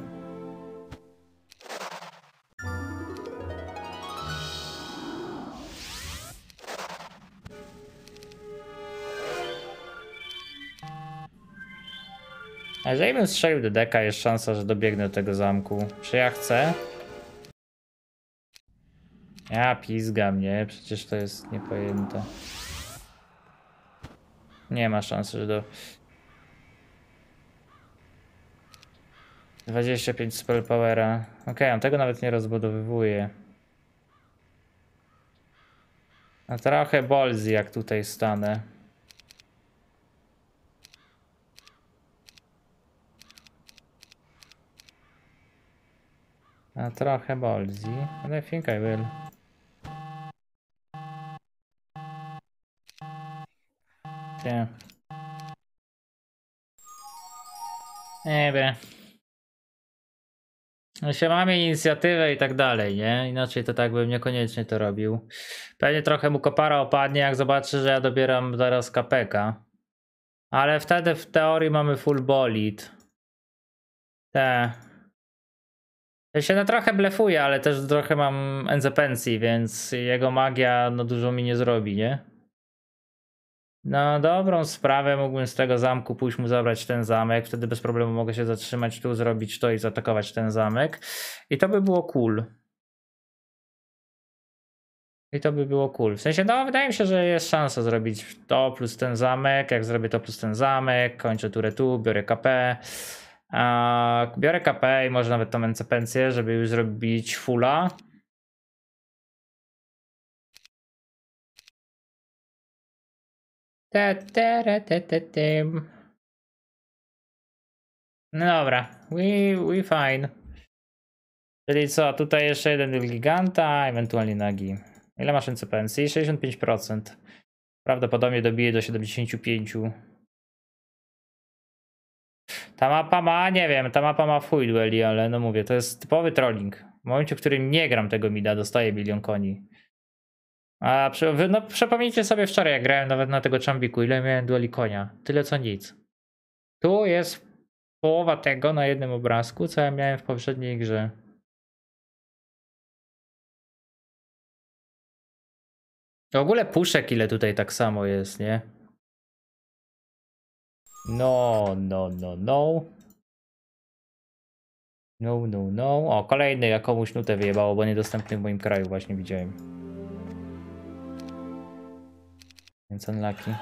A jeżeli bym strzelił do deka, jest szansa, że dobiegnę do tego zamku. Czy ja chcę? Ja pizgam, nie? Przecież to jest niepojęte. Nie ma szansy, że do... 25 spell powera. Okej, on tego nawet nie rozbudowywuje. A trochę bolzy, jak tutaj stanę. A trochę bolzy. I think I will. Nie. Nie wiem. Jeśli mamy inicjatywę i tak dalej, nie? Inaczej to tak bym niekoniecznie to robił. Pewnie trochę mu kopara opadnie, jak zobaczy, że ja dobieram zaraz KPK. Ale wtedy w teorii mamy full bolid. Te. Ja się no trochę blefuje, ale też trochę mam NC pensji, więc jego magia no dużo mi nie zrobi, nie? Na dobrą sprawę mógłbym z tego zamku pójść mu zabrać ten zamek, wtedy bez problemu mogę się zatrzymać tu, zrobić to i zaatakować ten zamek. I to by było cool. I to by było cool. W sensie, no wydaje mi się, że jest szansa zrobić to plus ten zamek. Jak zrobię to plus ten zamek, kończę turę tu, biorę KP. Biorę KP i może nawet tą NC-pensję, żeby już zrobić fulla. No dobra, we fine. Czyli co, tutaj jeszcze jeden giganta, ewentualnie nagi. Ile masz NC pensji? 65%. Prawdopodobnie dobije do 75%. Ta mapa ma, nie wiem, ta mapa ma w chuj dueli, ale no mówię, to jest typowy trolling. W momencie, w którym nie gram tego mida, dostaję bilion koni. A no, przypomnijcie sobie wczoraj, jak grałem nawet na tego Chambiku, ile miałem dueli konia. Tyle co nic. Tu jest połowa tego na jednym obrazku, co ja miałem w poprzedniej grze. W ogóle puszek ile tutaj tak samo jest, nie? No. No. O, kolejny jak komuś nutę wyjebało, bo niedostępny w moim kraju właśnie widziałem. Więc unlucky.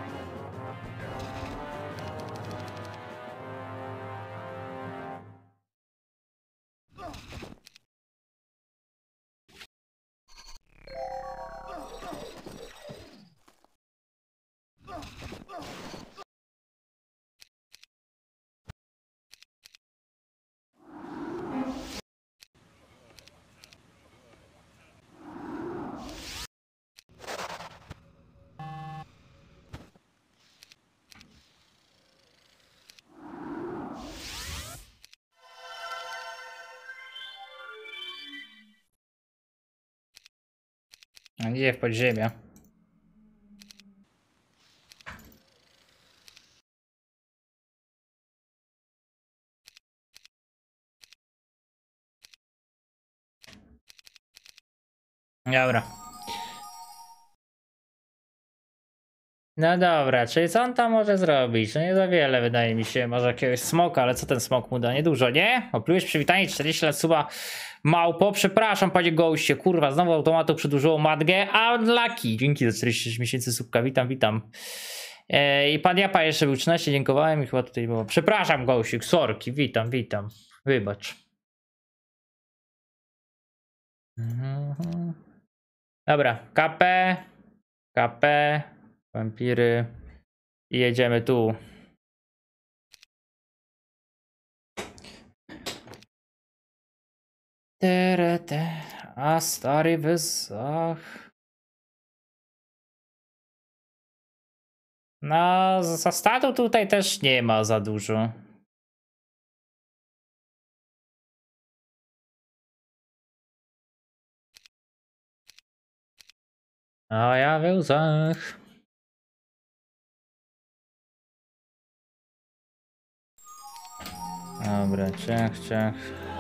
Idzie w podziemia. Dobra. No dobra, czyli co on tam może zrobić? No nie za wiele wydaje mi się, może jakiegoś smoka, ale co ten smok mu da? Niedużo, nie? Oplułeś przywitanie, 40 lat suba małpo, przepraszam panie goście, kurwa, znowu automatu przedłużyło matgę, a unlucky, dzięki za 46 miesięcy subka, witam. I pan Japa jeszcze był 13, dziękowałem i chyba tutaj było, przepraszam gościk, sorki, witam, wybacz. Dobra, KP, wampiry i jedziemy tu. A stary wysach. No, za statu tutaj też nie ma za dużo. A ja w łzach. Dobra, ciach.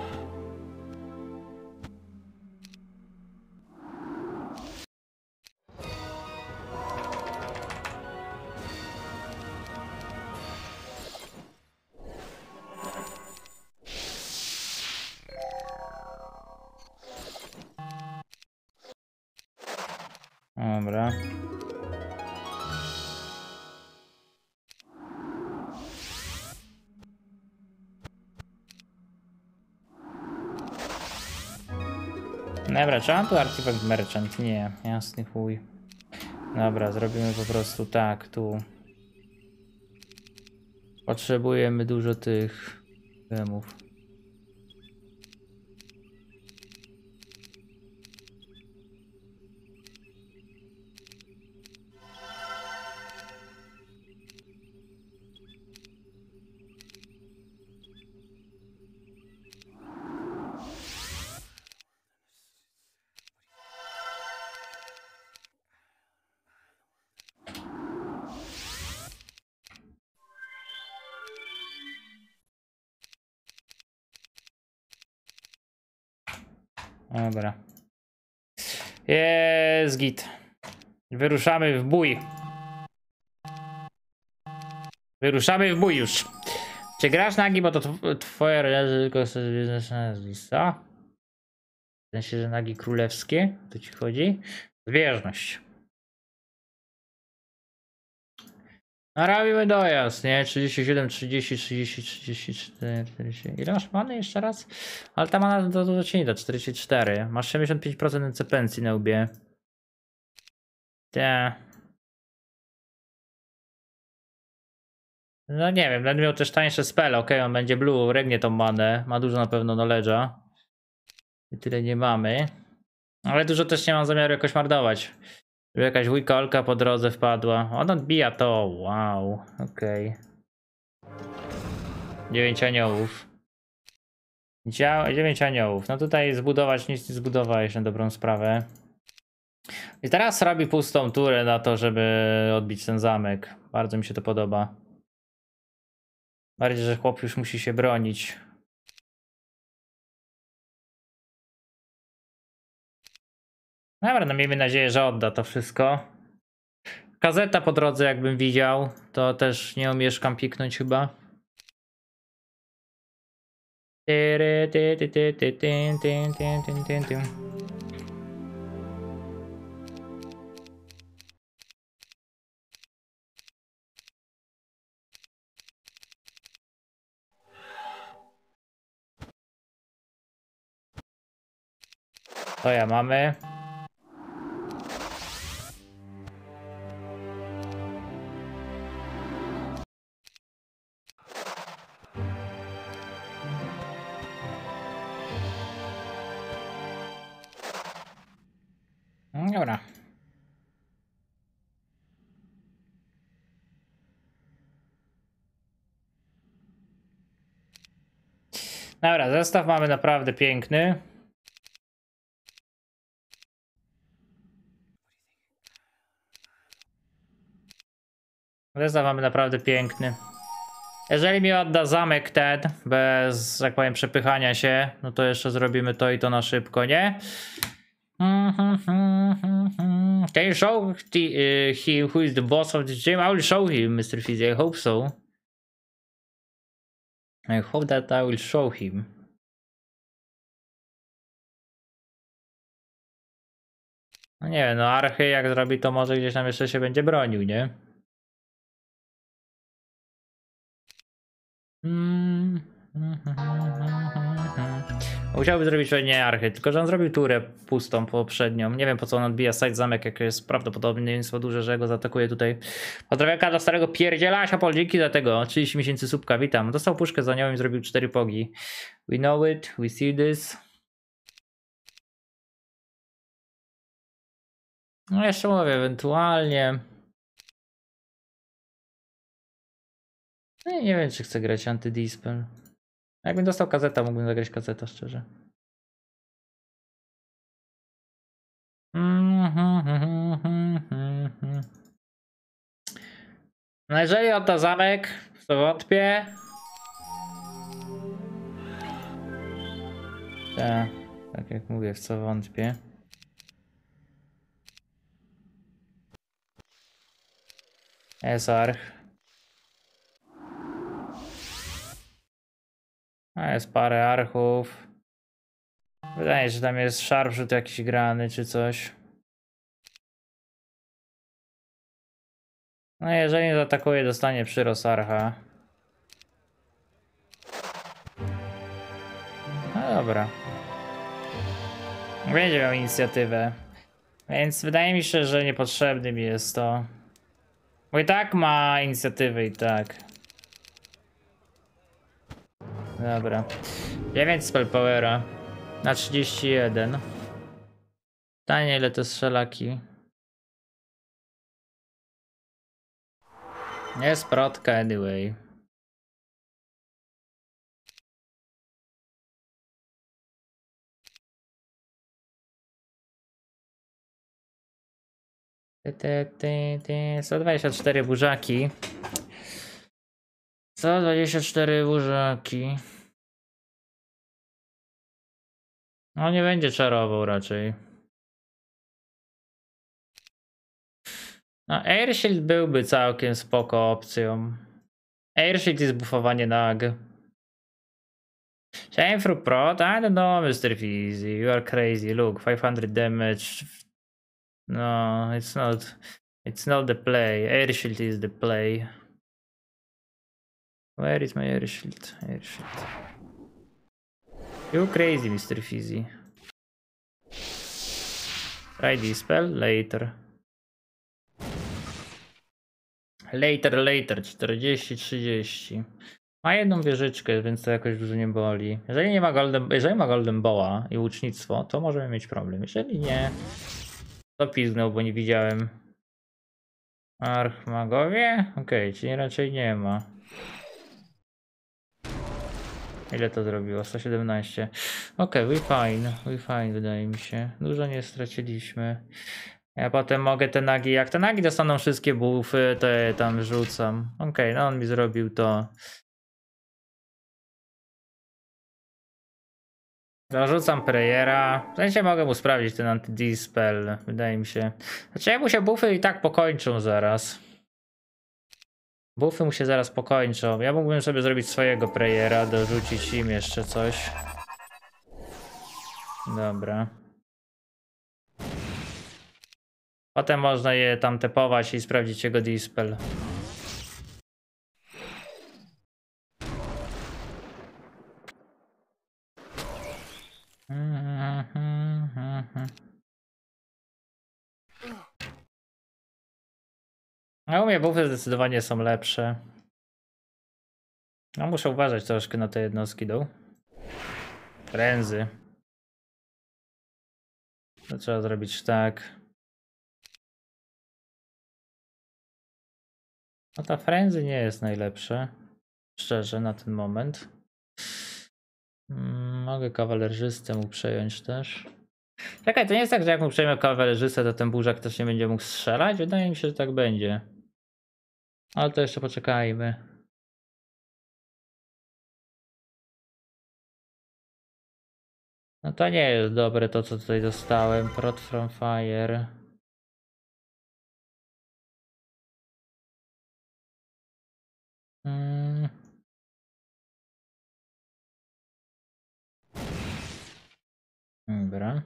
Dobra. Dobra, czy mam tu artifact merchant? Nie, jasny chuj. Dobra, zrobimy po prostu tak, tu. Potrzebujemy dużo tych gemów. Dobra. Jest git. Wyruszamy w bój. Wyruszamy w bój już. Czy grasz nagi, bo to twoje relacje tylko co? W sensie, że nagi królewskie? O to ci chodzi? Zbieżność. No robimy dojazd, nie? 37, 30, 30, 34, 40. Ile masz many jeszcze raz? Ale ta mana to ci nie da, 44. Masz 75% NC na łbie. Te. No nie wiem, będę miał też tańsze spell, ok, on będzie blue, regnie tą manę, ma dużo na pewno knowledge'a. I tyle nie mamy. Ale dużo też nie mam zamiaru jakoś marnować. Żeby jakaś wujkolka po drodze wpadła. On odbija to, wow, okej. 9 aniołów. 9 aniołów, no tutaj zbudować nic nie zbudowałeś na dobrą sprawę. I teraz robi pustą turę na to, żeby odbić ten zamek. Bardzo mi się to podoba. Bardziej, że chłop już musi się bronić. Dobra, no miejmy nadzieję, że odda to wszystko. Gazeta po drodze jakbym widział, to też nie omieszkam piknąć chyba. To ja mamy. Dobra. Dobra, zestaw mamy naprawdę piękny. Zestaw mamy naprawdę piękny. Jeżeli mi odda zamek ten, bez, jak powiem, przepychania się, no to jeszcze zrobimy to i to na szybko, nie? Can you show him who is the boss of this gym? I will show him, Mr. Fizzy. I hope so. I hope that I will show him. No nie wiem, no Archy jak zrobi, to może gdzieś tam jeszcze się będzie bronił, nie? Musiałby zrobić pewnie Archy, tylko że on zrobił turę pustą poprzednią. Nie wiem po co on odbija side zamek, jak jest prawdopodobieństwo duże, że go zaatakuje tutaj. Pozdrawiam do starego pierdzielasia, Pol, dzięki za tego. 30 miesięcy subka, witam. Dostał puszkę za nią i zrobił 4 pogi. We know it, we see this. No jeszcze mówię, ewentualnie. No nie wiem, czy chcę grać anty-dispel. Jakbym dostał kazetę, mógłbym zagrać kazetę, szczerze. No jeżeli odda zamek, to wątpię. Tak jak mówię, w co wątpię. Jest arch. A jest parę archów. Wydaje się, że tam jest sharpshoot jakiś grany czy coś. No jeżeli nie zaatakuje, dostanie przyrost archa. No dobra. Będzie miał inicjatywę. Więc wydaje mi się, że niepotrzebny mi jest to. Bo i tak ma inicjatywę i tak. Dobra. 9 spell powera. Na 31. Pytanie, ile to strzelaki. Jest protka anyway. Ty. 124 burzaki. 124 burzaki. No nie będzie czarował raczej. No, Air Shield byłby całkiem spoko opcją. Air Shield jest bufowanie nag. Shameful Prot? I don't know, Mr. Fizzy. You are crazy. Look, 500 damage. No, it's not. It's not the play. Air Shield is the play. Where is my Air Shield? Air Shield. You crazy, Mr. Fizzy. Try this spell later. Later, 40-30. Ma jedną wieżyczkę, więc to jakoś dużo nie boli. Jeżeli ma Golden Boa i łucznictwo, to możemy mieć problem. Jeżeli nie, to pizgnął, bo nie widziałem. Archmagowie? Okej, czyli raczej nie ma. Ile to zrobiło? 117. Okej, we fine wydaje mi się. Dużo nie straciliśmy. Ja potem mogę te nagi, jak te nagi dostaną wszystkie buffy, to je tam rzucam. Okej, no on mi zrobił to. Zarzucam Prayera. W sensie mogę mu sprawdzić ten anti-dispel, wydaje mi się. Znaczy mu się buffy i tak pokończą zaraz. Buffy mu się zaraz pokończą. Ja mógłbym sobie zrobić swojego Prayera, dorzucić im jeszcze coś. Dobra. Potem można je tam tepować i sprawdzić jego dispel. No u mnie buffy zdecydowanie są lepsze. No muszę uważać troszkę na te jednostki dół. Frędzy. To trzeba zrobić tak. No ta frędzy nie jest najlepsze. Szczerze na ten moment. Mogę kawalerzystę mu przejąć też. Czekaj, to nie jest tak, że jak mu przejmę kawalerzystę, to ten burzak też nie będzie mógł strzelać? Wydaje mi się, że tak będzie. Ale to jeszcze poczekajmy. No to nie jest dobre to, co tutaj dostałem. Prot from fire. Dobra.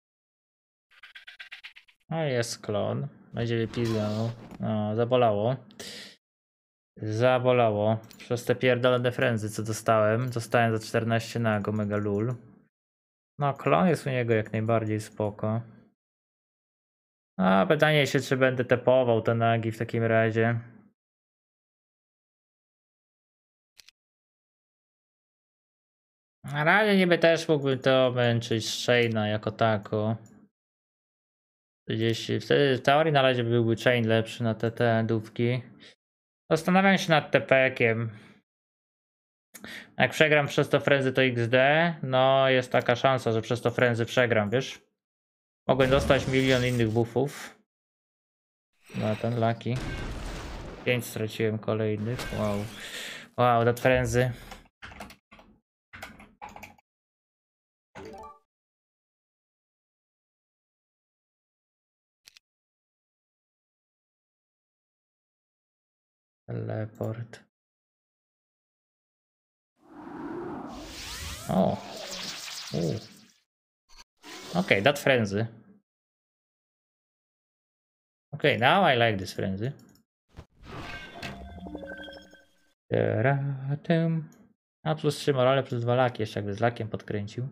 A jest klon. Będzie wypizgał. No, zabolało. Zabolało. Przez te pierdolone frędzy, co dostałem. Dostałem za 14 nago, mega lul. No, klon jest u niego jak najbardziej spoko. A pytanie się, czy będę tepował te nagi w takim razie. Na razie niby też mógłbym to męczyć Shane'a jako tako. 30. Wtedy w teorii na razie byłby chain lepszy na te dówki. Zastanawiam się nad TP-kiem. Jak przegram przez to frenzy to XD, no jest taka szansa, że przez to frenzy przegram, wiesz? Mogłem dostać milion innych buffów. No ten Lucky. 5 straciłem kolejnych. Wow. Wow, that frenzy. Teleport. O. Okay, that frenzy. Okay, now I like this frenzy. A plus 3 morale, plus 2 laki. Jeszcze jakby z lakiem podkręcił.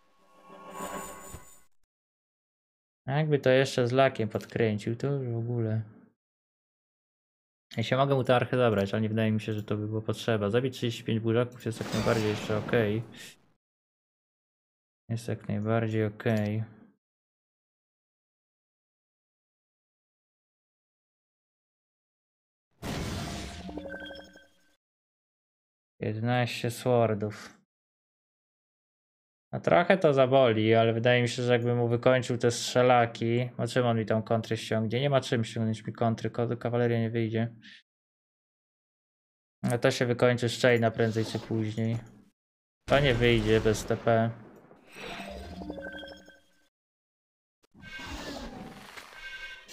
Jakby to jeszcze z lakiem podkręcił, to już w ogóle. Jeśli mogę mu te archy zabrać, ale nie wydaje mi się, że to by było potrzeba. Zabić 35 burzaków jest jak najbardziej jeszcze ok. Jest jak najbardziej ok. 11 swordów. No trochę to zaboli, ale wydaje mi się, że jakbym mu wykończył te strzelaki. No czym on mi tam kontry ściągnie? Nie ma czym ściągnąć mi kontry, kawaleria nie wyjdzie. No to się wykończy z Chaina prędzej czy później. To nie wyjdzie bez TP.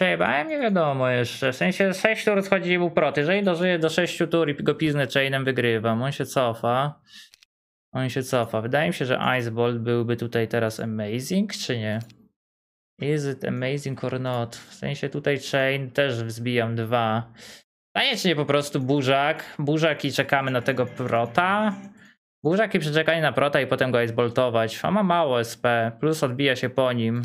Przejebałem, nie wiadomo jeszcze. W sensie 6 tur schodzi mu prot. Jeżeli dożyje do 6 tur i go piznę chainem, wygrywam. On się cofa. Wydaje mi się, że Icebolt byłby tutaj teraz amazing, czy nie? Is it amazing or not? W sensie tutaj chain też wzbijam 2. Pytanie, czy nie po prostu burzak. Burzak i czekamy na tego prota. Burzak i przeczekanie na prota i potem go iceboltować. On ma mało SP, plus odbija się po nim.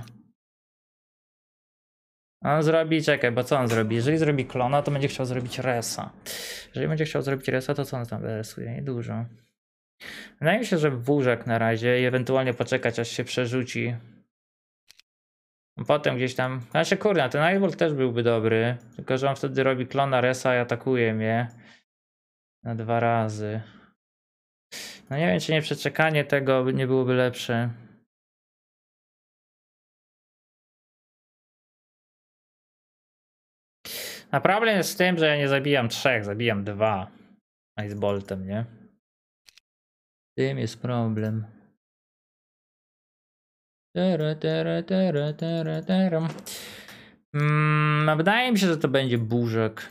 On zrobi, czekaj, bo co on zrobi? Jeżeli zrobi klona, to będzie chciał zrobić resa. Jeżeli będzie chciał zrobić resa, to co on tam resuje? Niedużo. Wydaje mi się, że burzak na razie i ewentualnie poczekać, aż się przerzuci. Potem gdzieś tam, znaczy kurde, ten Icebolt też byłby dobry, tylko że on wtedy robi klona resa i atakuje mnie na 2 razy. No nie wiem, czy nie przeczekanie tego nie byłoby lepsze. A problem jest z tym, że ja nie zabijam 3, zabijam 2 Iceboltem, nie? Tym jest problem. No wydaje mi się, że to będzie burzek.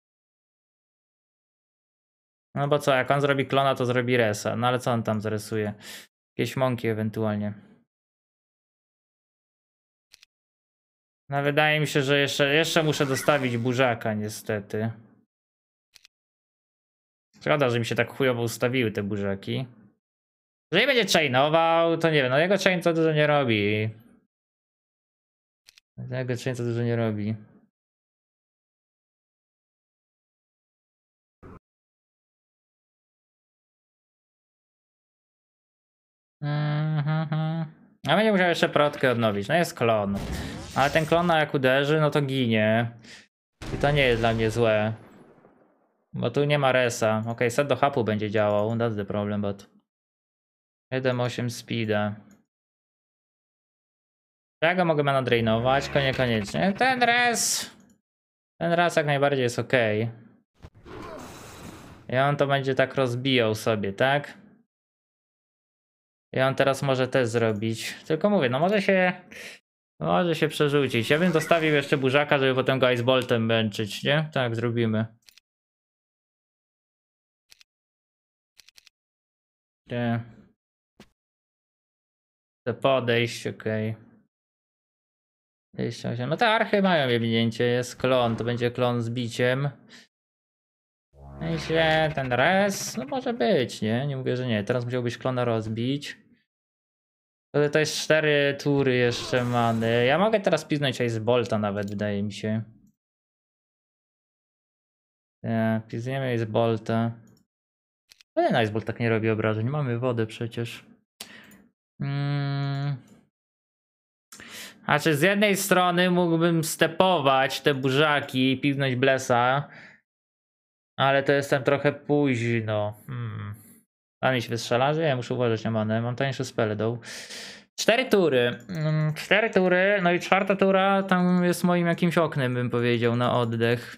No bo co, jak on zrobi klona, to zrobi resa. No ale co on tam zarysuje? Jakieś mąki ewentualnie. No wydaje mi się, że jeszcze muszę dostawić burzaka niestety. Szkoda, że mi się tak chujowo ustawiły te burzaki. Jeżeli będzie chainował, to nie wiem, no jego chain to dużo nie robi. Jego chain to dużo nie robi. A będzie musiał jeszcze protkę odnowić. No jest klon. Ale ten klon jak uderzy, no to ginie. I to nie jest dla mnie złe. Bo tu nie ma resa. Ok, set do hapu będzie działał. That's the problem, but 7-8 speeda. Ja go mogę nadrainować, niekoniecznie. Ten raz jak najbardziej jest ok. I on to będzie tak rozbijał sobie, tak? I on teraz może też zrobić. Tylko mówię, no może się przerzucić. Ja bym dostawił jeszcze burzaka, żeby potem go iceboltem męczyć, nie? Tak, zrobimy. Nie. To podejść, okej. Okay. No te archy mają jebnięcie, jest klon, to będzie klon z biciem. Myślę, ten res, no może być, nie? Nie mówię, że nie. Teraz musiałbyś klona rozbić. To jest 4 tury jeszcze many. Ja mogę teraz piznąć Icebolta nawet, wydaje mi się. Nie, pizniemy Icebolta. Ten Icebolt tak nie robi obrażeń, mamy wodę przecież. A czy z jednej strony mógłbym stepować te burzaki i piznąć Blessa, ale to jestem trochę późno. A mi się wystrzela, że ja muszę uważać na manę. Mam tańsze spele do. 4 tury. 4 tury, no i 4. tura tam jest moim jakimś oknem, bym powiedział, na oddech.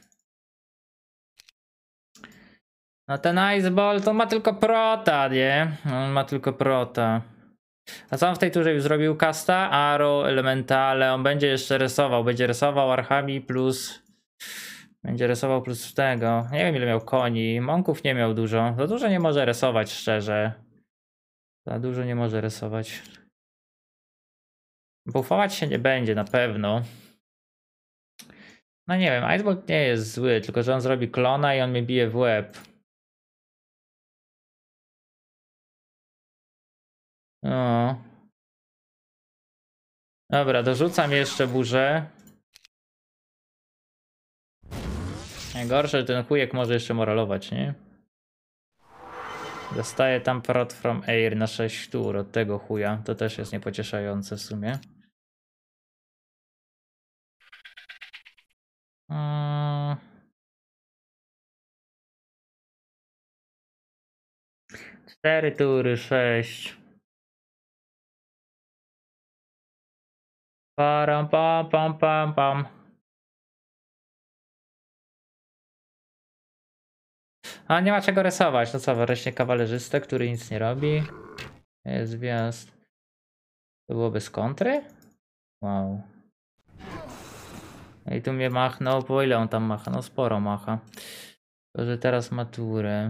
No ten Icebolt to ma tylko prota, nie? On ma tylko prota. A co on w tej turze już zrobił? Casta, Arrow, Elementale. On będzie jeszcze rysował. Będzie rysował Archami plus... Będzie rysował plus tego. Nie wiem ile miał koni. Monków nie miał dużo. Za dużo nie może rysować, szczerze. Za dużo nie może rysować. Buffować się nie będzie na pewno. No nie wiem, Icebolt nie jest zły, tylko że on zrobi klona i on mnie bije w łeb. O. Dobra, dorzucam jeszcze burzę. Najgorsze, że ten chujek może jeszcze moralować, nie? Dostaje tam prot from air na 6 tur od tego chuja. To też jest niepocieszające w sumie. Cztery tury, 6. Param, pam, pam, pam, pam. A nie ma czego rysować. No co, wreszcie kawalerzystę, który nic nie robi. Jest wjazd. To było bez kontry? Wow. I tu mnie machnął, po ile on tam macha? No sporo macha. To, że teraz maturę.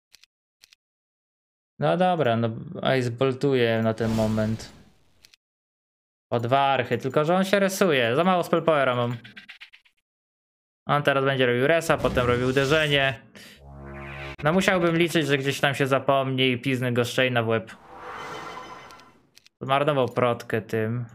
No dobra, no Ice boltuje na ten moment. O 2 archy, tylko że on się resuje. Za mało spellpowera mam. On teraz będzie robił resa, potem robił uderzenie. No musiałbym liczyć, że gdzieś tam się zapomni i pizny go szczej w łeb. Zmarnował protkę tym.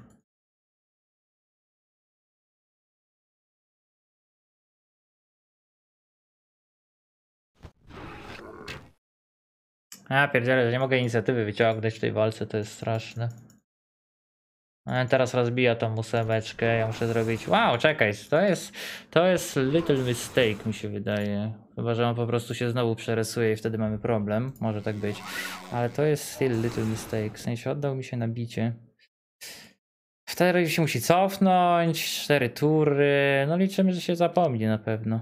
Ja pierdzielę, że nie mogę inicjatywy wyciągnąć w tej walce, to jest straszne. Teraz rozbija tą 8, ja muszę zrobić... Wow, czekaj, to jest little mistake mi się wydaje. Chyba, że on po prostu się znowu przeresuje i wtedy mamy problem. Może tak być. Ale to jest still little mistake, w sensie oddał mi się na bicie. Wtedy się musi cofnąć, 4 tury, no liczymy, że się zapomni na pewno.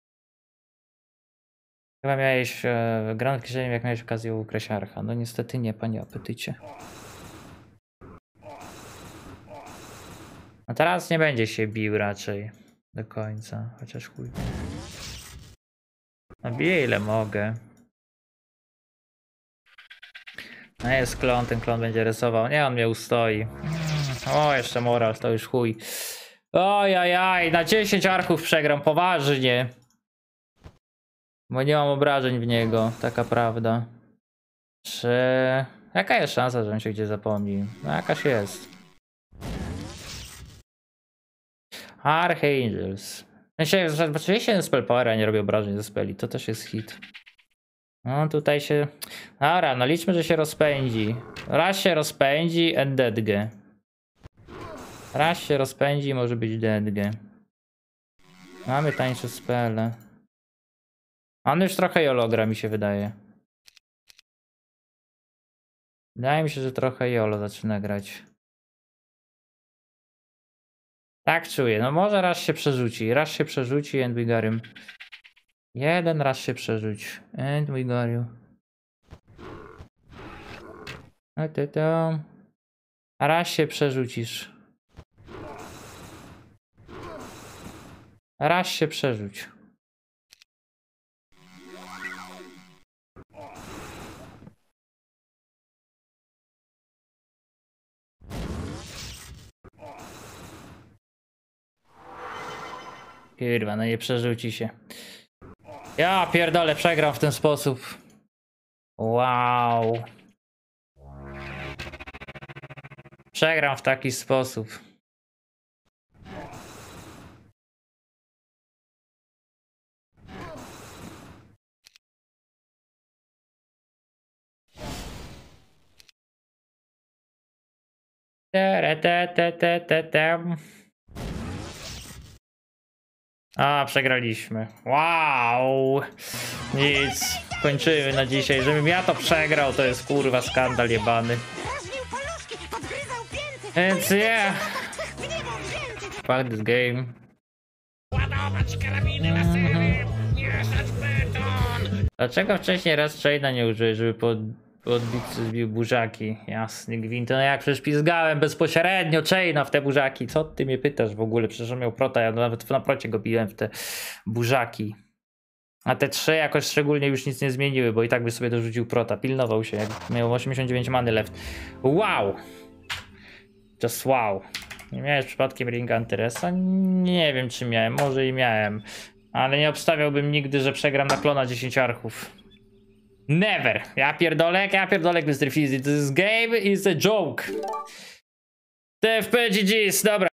Chyba miałeś Grand Kieszeni, jak miałeś okazję u Kresiarcha. No niestety nie, panie apetycie. No teraz nie będzie się bił raczej do końca, chociaż chuj. No biję ile mogę. No jest klon, ten klon będzie rysował. Nie, on mnie ustoi. O, jeszcze moral, to już chuj. Ojajaj, na 10 archów przegram, poważnie. Bo nie mam obrażeń w niego, taka prawda. Jaka jest szansa, że on się gdzie zapomni? No jakaś jest. Archangels. Oczywiście spellpowera nie robię obrażeń ze speli, to też jest hit. No tutaj się... Dobra, no liczmy, że się rozpędzi. Raz się rozpędzi and deadge. Raz się rozpędzi, może być deadge. Mamy tańsze spele. On już trochę YOLO gra, mi się wydaje. Wydaje mi się, że trochę YOLO zaczyna grać. Tak czuję, no może raz się przerzuci. Raz się przerzuci and we got him. Jeden raz się przerzuci. And we got you. A raz się przerzucisz. Raz się przerzuć. Kurwa, no nie przerzuci się. Ja pierdolę, przegram w ten sposób. Wow. Przegram w taki sposób. A, przegraliśmy. Wow. Nic. Kończymy na dzisiaj. Żebym ja to przegrał, to jest kurwa skandal jebany. Więc yeah. Fuck this game. Dlaczego wcześniej raz Chaina nie użyłeś, żeby podbicy zbił burzaki? Jasny gwint. No jak przecież pizgałem bezpośrednio Chaina w te burzaki. Co ty mnie pytasz w ogóle? Przecież on miał prota, ja nawet na procie go biłem w te burzaki. A te 3 jakoś szczególnie już nic nie zmieniły, bo i tak by sobie dorzucił prota. Pilnował się, jak miał 89 many left. Wow! Just wow. Nie miałeś przypadkiem ringa Anteresa? Nie wiem czy miałem, może i miałem. Ale nie obstawiałbym nigdy, że przegram na klona 10 archów. Never! Ja pierdolę Mr. Fizzy. This game is a joke. TFP GG's, dobra.